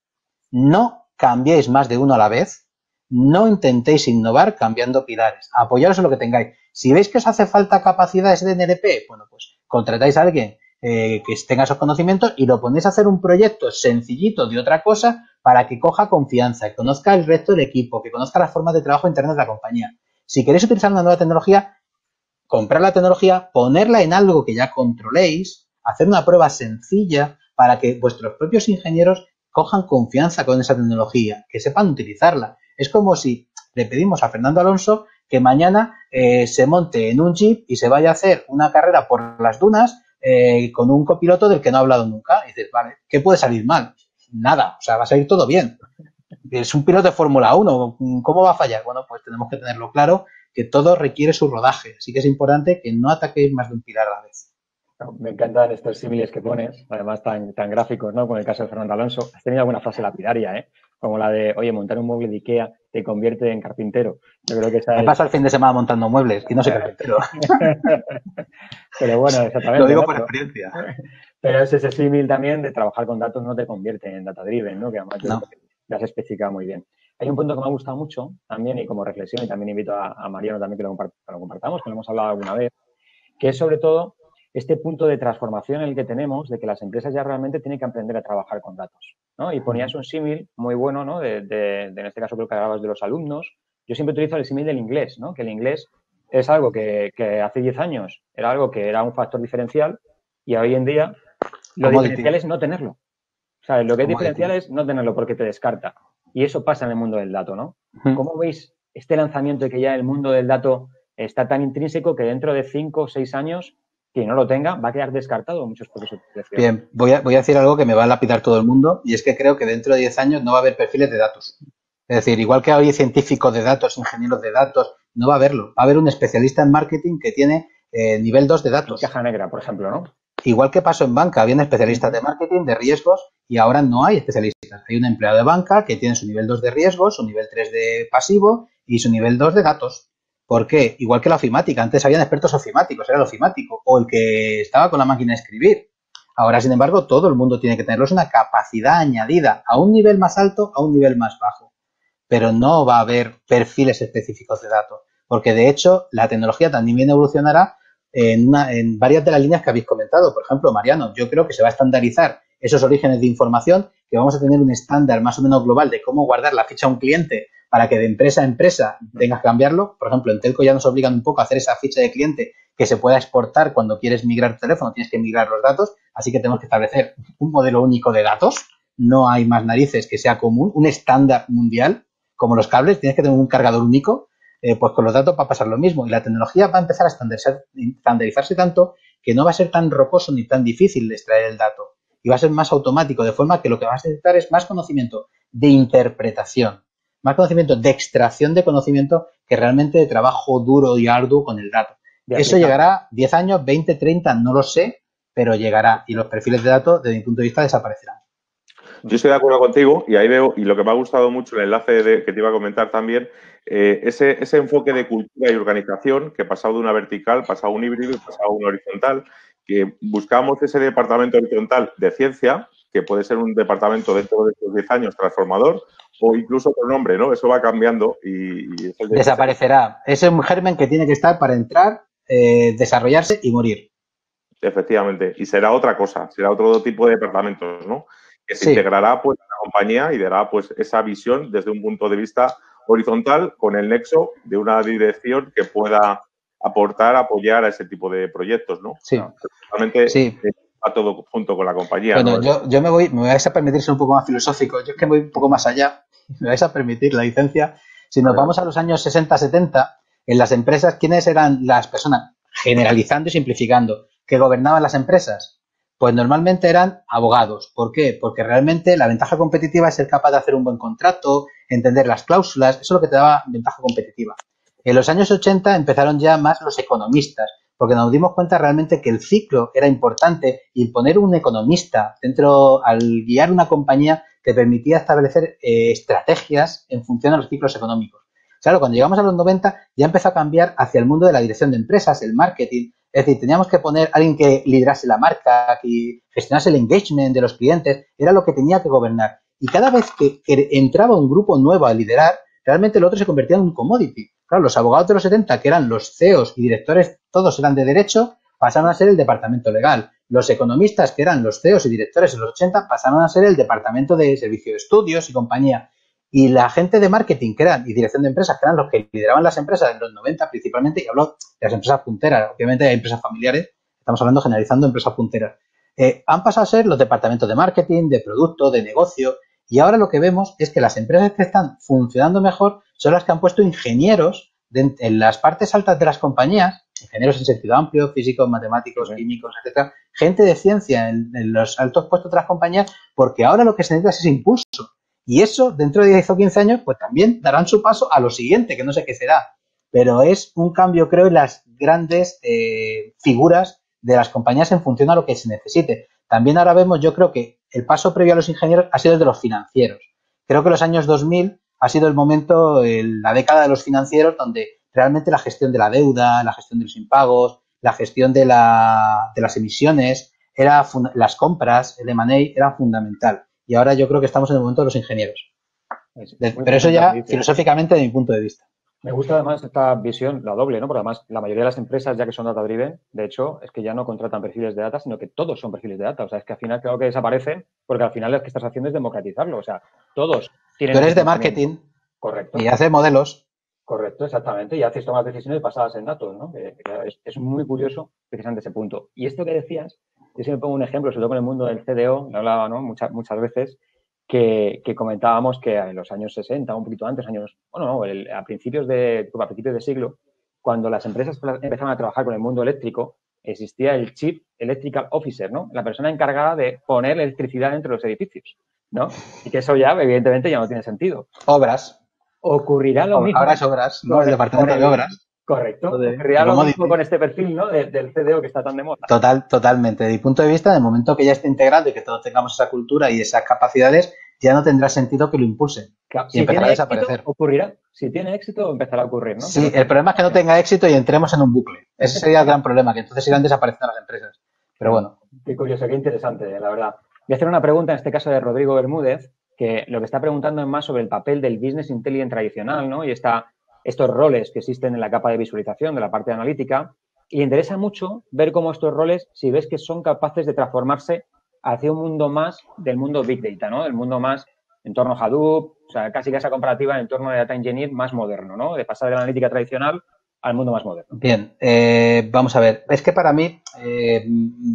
no cambiéis más de uno a la vez, no intentéis innovar cambiando pilares, apoyaros en lo que tengáis. Si veis que os hace falta capacidades de N L P, bueno, pues contratáis a alguien eh, que tenga esos conocimientos y lo ponéis a hacer un proyecto sencillito de otra cosa para que coja confianza, que conozca el resto del equipo, que conozca las formas de trabajo internas de la compañía. Si queréis utilizar una nueva tecnología, comprar la tecnología, ponerla en algo que ya controléis, hacer una prueba sencilla para que vuestros propios ingenieros cojan confianza con esa tecnología, que sepan utilizarla. Es como si le pedimos a Fernando Alonso que mañana eh, se monte en un jeep y se vaya a hacer una carrera por las dunas eh, con un copiloto del que no ha hablado nunca. Y dices, vale, ¿qué puede salir mal? Nada, o sea, va a salir todo bien. Es un piloto de Fórmula uno, ¿cómo va a fallar? Bueno, pues tenemos que tenerlo claro, que todo requiere su rodaje. Así que es importante que no ataquéis más de un pilar a la vez. Me encantan estos símiles que pones, además tan, tan gráficos, ¿no? Con el caso de Fernando Alonso. Has tenido alguna frase lapidaria, ¿eh? Como la de, oye, montar un mueble de Ikea te convierte en carpintero. Yo creo que esa Me es... paso el fin de semana montando muebles y no soy carpintero. Pero bueno, exactamente. Lo digo ¿no? por pero, experiencia. Pero es ese símil también de trabajar con datos no te convierte en data driven, ¿no? Que además yo No. creo que lo has especificado muy bien. Hay un punto que me ha gustado mucho también y como reflexión, y también invito a, a Mariano también que lo, compart que lo compartamos, que lo hemos hablado alguna vez, que es sobre todo este punto de transformación en el que tenemos de que las empresas ya realmente tienen que aprender a trabajar con datos, ¿no? Y ponías un símil muy bueno, ¿no? De, de, de, en este caso creo que hablabas de los alumnos. Yo siempre utilizo el símil del inglés, ¿no? Que el inglés es algo que, que hace diez años era algo que era un factor diferencial y hoy en día lo Commodity. diferencial es no tenerlo. O sea, lo que es Commodity. diferencial es no tenerlo porque te descarta. Y eso pasa en el mundo del dato, ¿no? Uh-huh. ¿Cómo veis este lanzamiento de que ya el mundo del dato está tan intrínseco que dentro de cinco o seis años quien no lo tenga va a quedar descartado en muchos procesos de selección? Bien, voy a, voy a decir algo que me va a lapidar todo el mundo y es que creo que dentro de diez años no va a haber perfiles de datos. Es decir, igual que hoy hay científicos de datos, ingenieros de datos, no va a haberlo. Va a haber un especialista en marketing que tiene eh, nivel dos de datos. Caja negra, por ejemplo, ¿no? Igual que pasó en banca, habían especialistas de marketing, de riesgos y ahora no hay especialistas. Hay un empleado de banca que tiene su nivel dos de riesgos, su nivel tres de pasivo y su nivel dos de datos. ¿Por qué? Igual que la ofimática. Antes habían expertos ofimáticos, era el ofimático, o el que estaba con la máquina de escribir. Ahora, sin embargo, todo el mundo tiene que tenerlo. Es una capacidad añadida a un nivel más alto, a un nivel más bajo. Pero no va a haber perfiles específicos de datos, porque de hecho la tecnología también evolucionará en, una, en varias de las líneas que habéis comentado. Por ejemplo, Mariano, yo creo que se va a estandarizar esos orígenes de información, que vamos a tener un estándar más o menos global de cómo guardar la ficha a un cliente para que de empresa a empresa tengas que cambiarlo. Por ejemplo, en Telco ya nos obligan un poco a hacer esa ficha de cliente que se pueda exportar cuando quieres migrar tu teléfono, tienes que migrar los datos, así que tenemos que establecer un modelo único de datos. No hay más narices que sea común, un estándar mundial, como los cables, tienes que tener un cargador único, eh, pues con los datos va a pasar lo mismo. Y la tecnología va a empezar a estandarizar, estandarizarse tanto que no va a ser tan rocoso ni tan difícil de extraer el dato. Y va a ser más automático, de forma que lo que vas a necesitar es más conocimiento de interpretación, más conocimiento de extracción de conocimiento que realmente de trabajo duro y arduo con el dato. Eso llegará diez años, veinte, treinta, no lo sé, pero llegará. Y los perfiles de datos, desde mi punto de vista, desaparecerán. Yo estoy de acuerdo contigo y ahí veo, y lo que me ha gustado mucho el enlace de, que te iba a comentar también, eh, ese, ese enfoque de cultura y organización que pasado de una vertical, pasado a un híbrido y pasado a un horizontal, que buscamos ese departamento horizontal de ciencia, que puede ser un departamento dentro de estos diez años transformador, o incluso con nombre, ¿no? Eso va cambiando y... y eso desaparecerá. Es un germen que tiene que estar para entrar, eh, desarrollarse y morir. Efectivamente. Y será otra cosa, será otro tipo de departamentos, ¿no? Que se sí. integrará pues a la compañía y dará pues esa visión desde un punto de vista horizontal con el nexo de una dirección que pueda aportar, apoyar a ese tipo de proyectos, ¿no? Sí. No, realmente sí. va todo junto con la compañía. Bueno, ¿no? yo, yo me voy, me vais a permitir ser un poco más filosófico. Yo es que voy un poco más allá. Me vais a permitir la licencia. Si nos vamos a los años sesenta, setenta, en las empresas, ¿quiénes eran las personas, generalizando y simplificando, que gobernaban las empresas? Pues normalmente eran abogados. ¿Por qué? Porque realmente la ventaja competitiva es ser capaz de hacer un buen contrato, entender las cláusulas, eso es lo que te daba ventaja competitiva. En los años ochenta empezaron ya más los economistas, porque nos dimos cuenta realmente que el ciclo era importante y poner un economista dentro, al guiar una compañía, te permitía establecer eh, estrategias en función de los ciclos económicos. Claro, cuando llegamos a los noventa ya empezó a cambiar hacia el mundo de la dirección de empresas, el marketing. Es decir, teníamos que poner a alguien que liderase la marca, que gestionase el engagement de los clientes, era lo que tenía que gobernar. Y cada vez que, que entraba un grupo nuevo a liderar, realmente el otro se convertía en un commodity. Claro, los abogados de los setenta, que eran los C E Os y directores, todos eran de derecho, pasaron a ser el departamento legal. Los economistas, que eran los C E Os y directores en los ochenta, pasaron a ser el departamento de servicio de estudios y compañía. Y la gente de marketing, que eran, y dirección de empresas, que eran los que lideraban las empresas en los noventa principalmente, y hablo de las empresas punteras, obviamente hay empresas familiares, estamos hablando generalizando empresas punteras. eh, han pasado a ser los departamentos de marketing, de producto, de negocio, y ahora lo que vemos es que las empresas que están funcionando mejor son las que han puesto ingenieros de, en las partes altas de las compañías, ingenieros en sentido amplio, físicos, matemáticos, sí. químicos, etcétera, gente de ciencia en, en los altos puestos de las compañías, porque ahora lo que se necesita es ese impulso. Y eso, dentro de diez o quince años, pues también darán su paso a lo siguiente, que no sé qué será. Pero es un cambio, creo, en las grandes eh, figuras de las compañías en función a lo que se necesite. También ahora vemos, yo creo que el paso previo a los ingenieros ha sido el de los financieros. Creo que los años dos mil ha sido el momento, el, la década de los financieros, donde realmente la gestión de la deuda, la gestión de los impagos, la gestión de, la, de las emisiones, era las compras, el eme and a, era fundamental. Y ahora yo creo que estamos en el momento de los ingenieros. Pero eso ya filosóficamente de mi punto de vista. Me gusta además esta visión, la doble, ¿no? Porque además la mayoría de las empresas, ya que son data driven, de hecho, es que ya no contratan perfiles de data, sino que todos son perfiles de data. O sea, es que al final creo que desaparecen porque al final lo que estás haciendo es democratizarlo. O sea, todos tienen... Tú eres de marketing. Correcto. Y haces modelos. Correcto, exactamente. Y haces tomar decisiones basadas en datos, ¿no? Que, que es, es muy curioso precisamente ese punto. Y esto que decías, yo siempre pongo un ejemplo, sobre todo con el mundo del ce de o, lo hablaba, ¿no? Muchas, muchas veces, Que, que comentábamos que en los años sesenta, un poquito antes, años, bueno, no, el, a principios de a principios de siglo, cuando las empresas empezaron a trabajar con el mundo eléctrico, existía el Chief Electrical Officer, ¿no? La persona encargada de poner electricidad entre los edificios, ¿no? Y que eso ya, evidentemente, ya no tiene sentido. Obras. Ocurrirá lo mismo. Ahora es obras, ¿no? El departamento de obras. Correcto. De, Ocurrirá lo mismo con este perfil, ¿no? De, del ce de o que está tan de moda. Total, totalmente. De mi punto de vista, en el momento que ya esté integrado y que todos tengamos esa cultura y esas capacidades, ya no tendrá sentido que lo impulsen. Claro, y si empezará a desaparecer. Éxito, ocurrirá. Si tiene éxito, empezará a ocurrir, ¿no? Sí, el problema es que no tenga éxito y entremos en un bucle. Ese sería el gran problema, que entonces irán desapareciendo las empresas. Pero bueno. Qué curioso, qué interesante, la verdad. Voy a hacer una pregunta, en este caso de Rodrigo Bermúdez, que lo que está preguntando es más sobre el papel del business intelligence tradicional, ¿no? Y esta, estos roles que existen en la capa de visualización de la parte analítica. Y le interesa mucho ver cómo estos roles, si ves que son capaces de transformarse hacia un mundo más del mundo Big Data, ¿no? Del mundo más entorno Hadoop, o sea, casi que esa comparativa en entorno de Data Engineer más moderno, ¿no? De pasar de la analítica tradicional al mundo más moderno. Bien, eh, vamos a ver. Es que para mí, eh,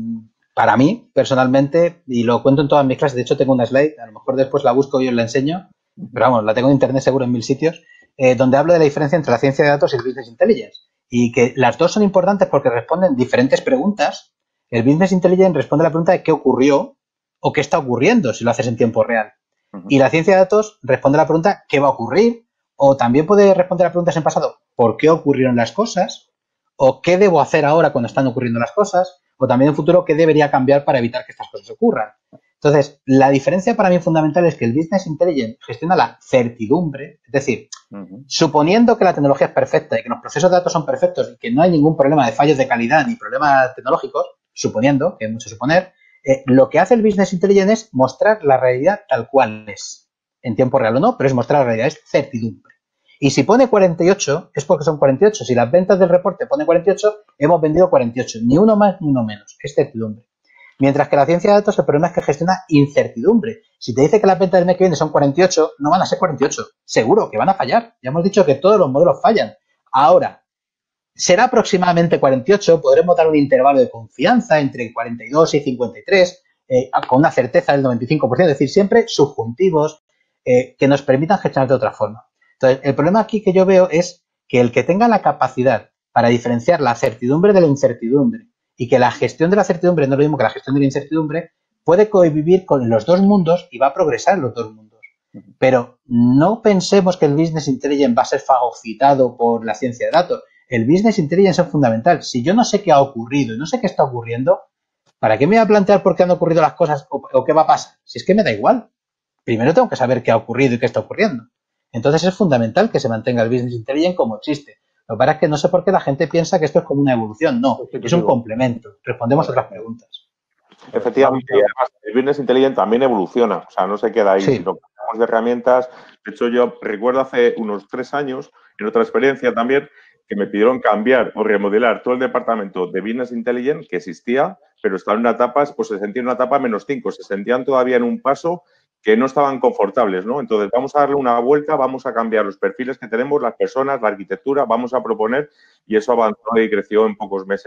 para mí, personalmente, y lo cuento en todas mis clases, de hecho tengo una slide, a lo mejor después la busco y os la enseño, pero vamos, la tengo en internet seguro en mil sitios, eh, donde hablo de la diferencia entre la ciencia de datos y el business intelligence. Y que las dos son importantes porque responden diferentes preguntas. El business intelligence responde a la pregunta de qué ocurrió o qué está ocurriendo si lo haces en tiempo real. Uh-huh. Y la ciencia de datos responde a la pregunta qué va a ocurrir, o también puede responder a preguntas en pasado, ¿por qué ocurrieron las cosas? O ¿qué debo hacer ahora cuando están ocurriendo las cosas? O también en futuro, ¿qué debería cambiar para evitar que estas cosas ocurran? Entonces, la diferencia para mí fundamental es que el business intelligence gestiona la certidumbre, es decir, uh-huh. suponiendo que la tecnología es perfecta y que los procesos de datos son perfectos y que no hay ningún problema de fallos de calidad ni problemas tecnológicos, suponiendo, que hay mucho suponer, eh, lo que hace el business intelligence es mostrar la realidad tal cual es, en tiempo real o no, pero es mostrar la realidad, es certidumbre. Y si pone cuarenta y ocho, es porque son cuarenta y ocho. Si las ventas del reporte pone cuarenta y ocho, hemos vendido cuarenta y ocho. Ni uno más ni uno menos. Es certidumbre. Mientras que la ciencia de datos, el problema es que gestiona incertidumbre. Si te dice que las ventas del mes que viene son cuarenta y ocho, no van a ser cuarenta y ocho. Seguro que van a fallar. Ya hemos dicho que todos los modelos fallan. Ahora, será aproximadamente cuarenta y ocho. Podremos dar un intervalo de confianza entre cuarenta y dos y cincuenta y tres, eh, con una certeza del noventa y cinco por ciento. Es decir, siempre subjuntivos eh, que nos permitan gestionar de otra forma. Entonces, el problema aquí que yo veo es que el que tenga la capacidad para diferenciar la certidumbre de la incertidumbre y que la gestión de la certidumbre no es lo mismo que la gestión de la incertidumbre, puede convivir con los dos mundos y va a progresar en los dos mundos. Pero no pensemos que el business intelligence va a ser fagocitado por la ciencia de datos. El business intelligence es fundamental. Si yo no sé qué ha ocurrido y no sé qué está ocurriendo, ¿para qué me voy a plantear por qué han ocurrido las cosas o, o qué va a pasar? Si es que me da igual. Primero tengo que saber qué ha ocurrido y qué está ocurriendo. Entonces es fundamental que se mantenga el business intelligence como existe. Lo que pasa es que no sé por qué la gente piensa que esto es como una evolución. No, es un complemento. Respondemos a otras preguntas. Efectivamente, y además el business intelligence también evoluciona. O sea, no se queda ahí, sí. sino que hablamos de herramientas. De hecho, yo recuerdo hace unos tres años, en otra experiencia también, que me pidieron cambiar o remodelar todo el departamento de business intelligence que existía, pero estaba en una etapa, pues se sentía en una etapa menos cinco. Se sentían todavía en un paso que no estaban confortables, ¿no? Entonces, vamos a darle una vuelta, vamos a cambiar los perfiles que tenemos, las personas, la arquitectura, vamos a proponer, y eso avanzó y creció en pocos meses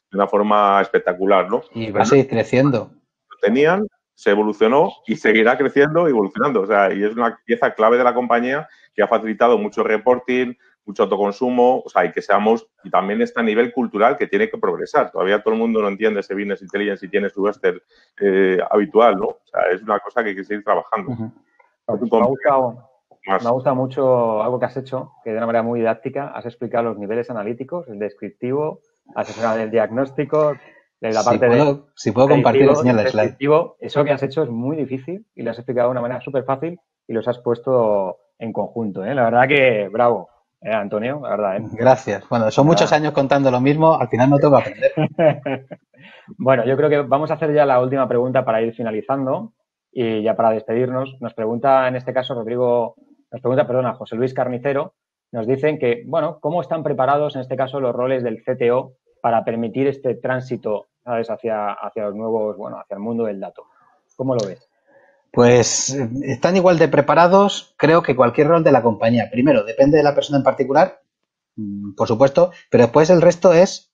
de una forma espectacular, ¿no? Y va a seguir creciendo. Lo tenían, se evolucionó y seguirá creciendo y evolucionando. O sea, y es una pieza clave de la compañía que ha facilitado mucho reporting, mucho autoconsumo, o sea, y que seamos, y también está a nivel cultural que tiene que progresar. Todavía todo el mundo no entiende ese business intelligence y tiene su Western eh, habitual, ¿no? O sea, es una cosa que hay que seguir trabajando. Uh-huh. Me ha gustado, me ha gustado mucho algo que has hecho, que de una manera muy didáctica has explicado los niveles analíticos, el descriptivo, has explicado el diagnóstico, de la si parte puedo, de si puedo compartir, enseñar la slide. Eso que has hecho es muy difícil y lo has explicado de una manera súper fácil y los has puesto en conjunto, ¿eh? La verdad que bravo, ¿eh, Antonio? La verdad, ¿eh? Gracias. Bueno, son muchos años contando lo mismo, al final no tengo que aprender. Bueno, yo creo que vamos a hacer ya la última pregunta para ir finalizando y ya para despedirnos. Nos pregunta, en este caso, Rodrigo, nos pregunta, perdona, José Luis Carnicero, nos dicen que, bueno, ¿cómo están preparados, en este caso, los roles del C T O para permitir este tránsito, ¿sabes?, hacia, hacia los nuevos, bueno, hacia el mundo del dato? ¿Cómo lo ves? Pues están igual de preparados, creo, que cualquier rol de la compañía. Primero, depende de la persona en particular, por supuesto, pero después el resto es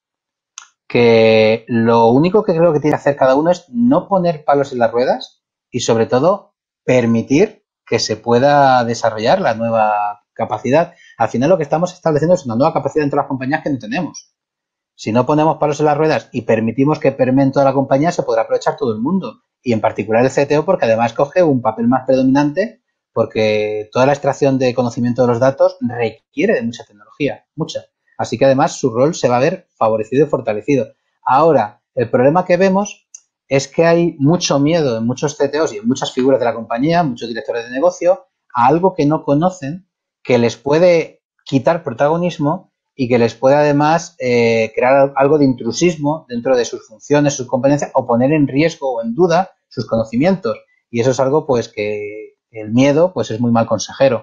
que lo único que creo que tiene que hacer cada uno es no poner palos en las ruedas y, sobre todo, permitir que se pueda desarrollar la nueva capacidad. Al final lo que estamos estableciendo es una nueva capacidad dentro de las compañías que no tenemos. Si no ponemos palos en las ruedas y permitimos que permeen toda la compañía, se podrá aprovechar todo el mundo. Y en particular el C T O, porque además coge un papel más predominante, porque toda la extracción de conocimiento de los datos requiere de mucha tecnología, mucha. Así que además su rol se va a ver favorecido y fortalecido. Ahora, el problema que vemos es que hay mucho miedo en muchos C T Os y en muchas figuras de la compañía, muchos directores de negocio, a algo que no conocen, que les puede quitar protagonismo y que les puede además eh, crear algo de intrusismo dentro de sus funciones, sus competencias, o poner en riesgo o en duda sus conocimientos. Y eso es algo, pues, que el miedo, pues, es muy mal consejero.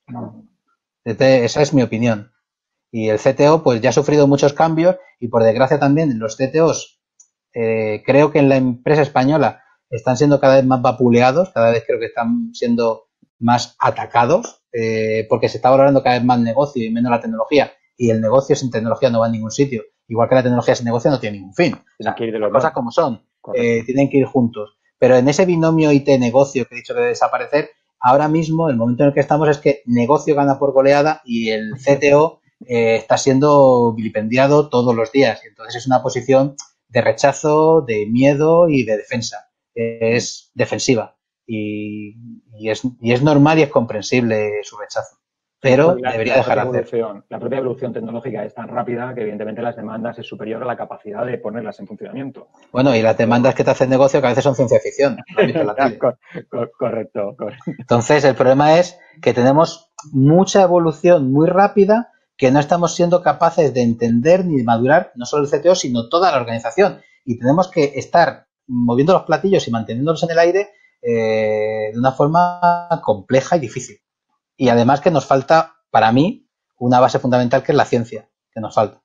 Esa es mi opinión. Y el C T O, pues, ya ha sufrido muchos cambios y, por desgracia, también los C T Os, eh, creo que en la empresa española están siendo cada vez más vapuleados, cada vez creo que están siendo más atacados, eh, porque se está valorando cada vez más negocio y menos la tecnología. Y el negocio sin tecnología no va a ningún sitio. Igual que la tecnología sin negocio no tiene ningún fin. O sea, las cosas como son. Eh, tienen que ir juntos. Pero en ese binomio I T-negocio que he dicho que debe desaparecer, ahora mismo el momento en el que estamos es que negocio gana por goleada y el C T O eh, está siendo vilipendiado todos los días. Entonces es una posición de rechazo, de miedo y de defensa. Es defensiva. Y, y, es, y es normal y es comprensible su rechazo. Pero la, debería la dejar de hacer. La propia evolución tecnológica es tan rápida que evidentemente las demandas es superior a la capacidad de ponerlas en funcionamiento. Bueno, y las demandas que te hacen negocio que a veces son ciencia ficción. Correcto, correcto. Entonces, el problema es que tenemos mucha evolución muy rápida que no estamos siendo capaces de entender ni de madurar no solo el C T O, sino toda la organización. Y tenemos que estar moviendo los platillos y manteniéndolos en el aire eh, de una forma compleja y difícil. Y además que nos falta, para mí, una base fundamental que es la ciencia, que nos falta.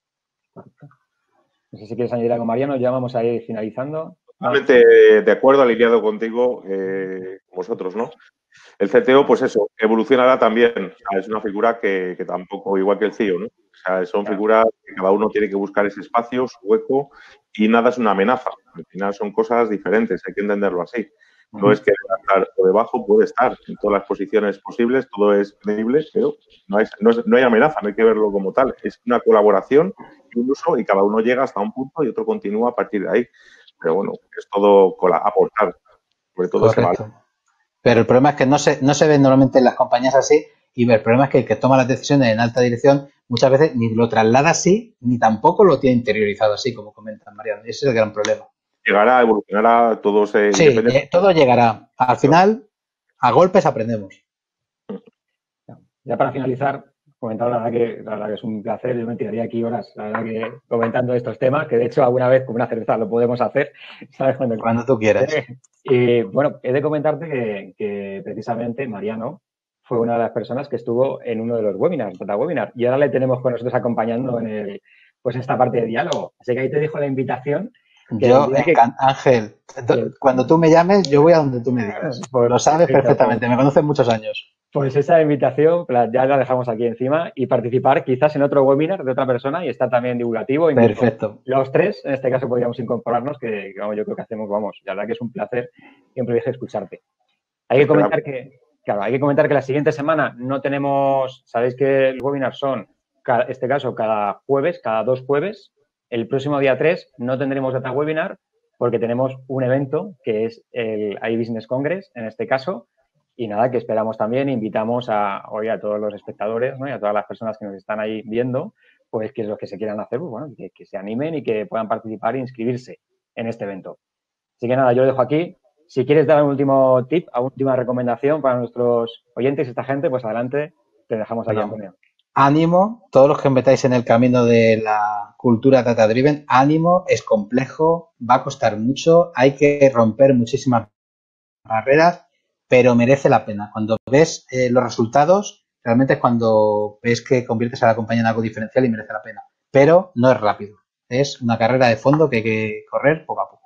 No sé si quieres añadir algo, Mariano, ya vamos a ir finalizando. Totalmente de acuerdo, alineado contigo, eh, vosotros, ¿no? El C T O, pues eso, evolucionará también. O sea, es una figura que, que tampoco, igual que el C I O, ¿no? O sea, son figuras que cada uno tiene que buscar ese espacio, su hueco, y nada es una amenaza. Al final son cosas diferentes, hay que entenderlo así. No es que deba estar por debajo, puede estar en todas las posiciones posibles, todo es creíble, pero no hay, no, es, no hay amenaza, no hay que verlo como tal. Es una colaboración y un uso y cada uno llega hasta un punto y otro continúa a partir de ahí. Pero bueno, es todo aportar, sobre todo ese valor. Pero el problema es que no se, no se ven normalmente en las compañías así y el problema es que el que toma las decisiones en alta dirección muchas veces ni lo traslada así ni tampoco lo tiene interiorizado así, como comenta Mariano. Ese es el gran problema. Llegará, evolucionará, todo se... Sí, eh, todo llegará. Al final, a golpes aprendemos. Ya para finalizar, comentar la verdad que, la verdad que es un placer. Yo me tiraría aquí horas, la verdad que comentando estos temas, que de hecho alguna vez con una cerveza lo podemos hacer, ¿sabes? Cuando, Cuando tú quieras. Y bueno, he de comentarte que, que precisamente Mariano fue una de las personas que estuvo en uno de los webinars, Data Webinar, y ahora le tenemos con nosotros acompañando en el, pues esta parte de diálogo. Así que ahí te dejo la invitación. Yo, que... Ángel, cuando tú me llames, yo voy a donde tú me digas. Pues, lo sabes perfectamente, me conoces muchos años. Pues esa invitación ya la dejamos aquí encima y participar quizás en otro webinar de otra persona y estar también divulgativo. Perfecto. Los tres, en este caso, podríamos incorporarnos, que vamos, yo creo que hacemos, vamos, la verdad que es un placer y un privilegio escucharte. Hay que comentar que, claro, hay que comentar que la siguiente semana no tenemos, sabéis que los webinars son, en este caso, cada jueves, cada dos jueves. El próximo día tres no tendremos data webinar porque tenemos un evento que es el iBusiness Congress, en este caso. Y nada, que esperamos también, invitamos a, hoy a todos los espectadores, ¿no? Y a todas las personas que nos están ahí viendo, pues que es lo que se quieran hacer, pues bueno, que, que se animen y que puedan participar e inscribirse en este evento. Así que nada, yo lo dejo aquí. Si quieres dar un último tip, una última recomendación para nuestros oyentes y esta gente, pues adelante, te dejamos aquí, Bueno, Antonio. Ánimo, todos los que metáis en el camino de la cultura data driven, ánimo, es complejo, va a costar mucho, hay que romper muchísimas barreras, pero merece la pena. Cuando ves eh, los resultados, realmente es cuando ves que conviertes a la compañía en algo diferencial y merece la pena. Pero no es rápido. Es una carrera de fondo que hay que correr poco a poco.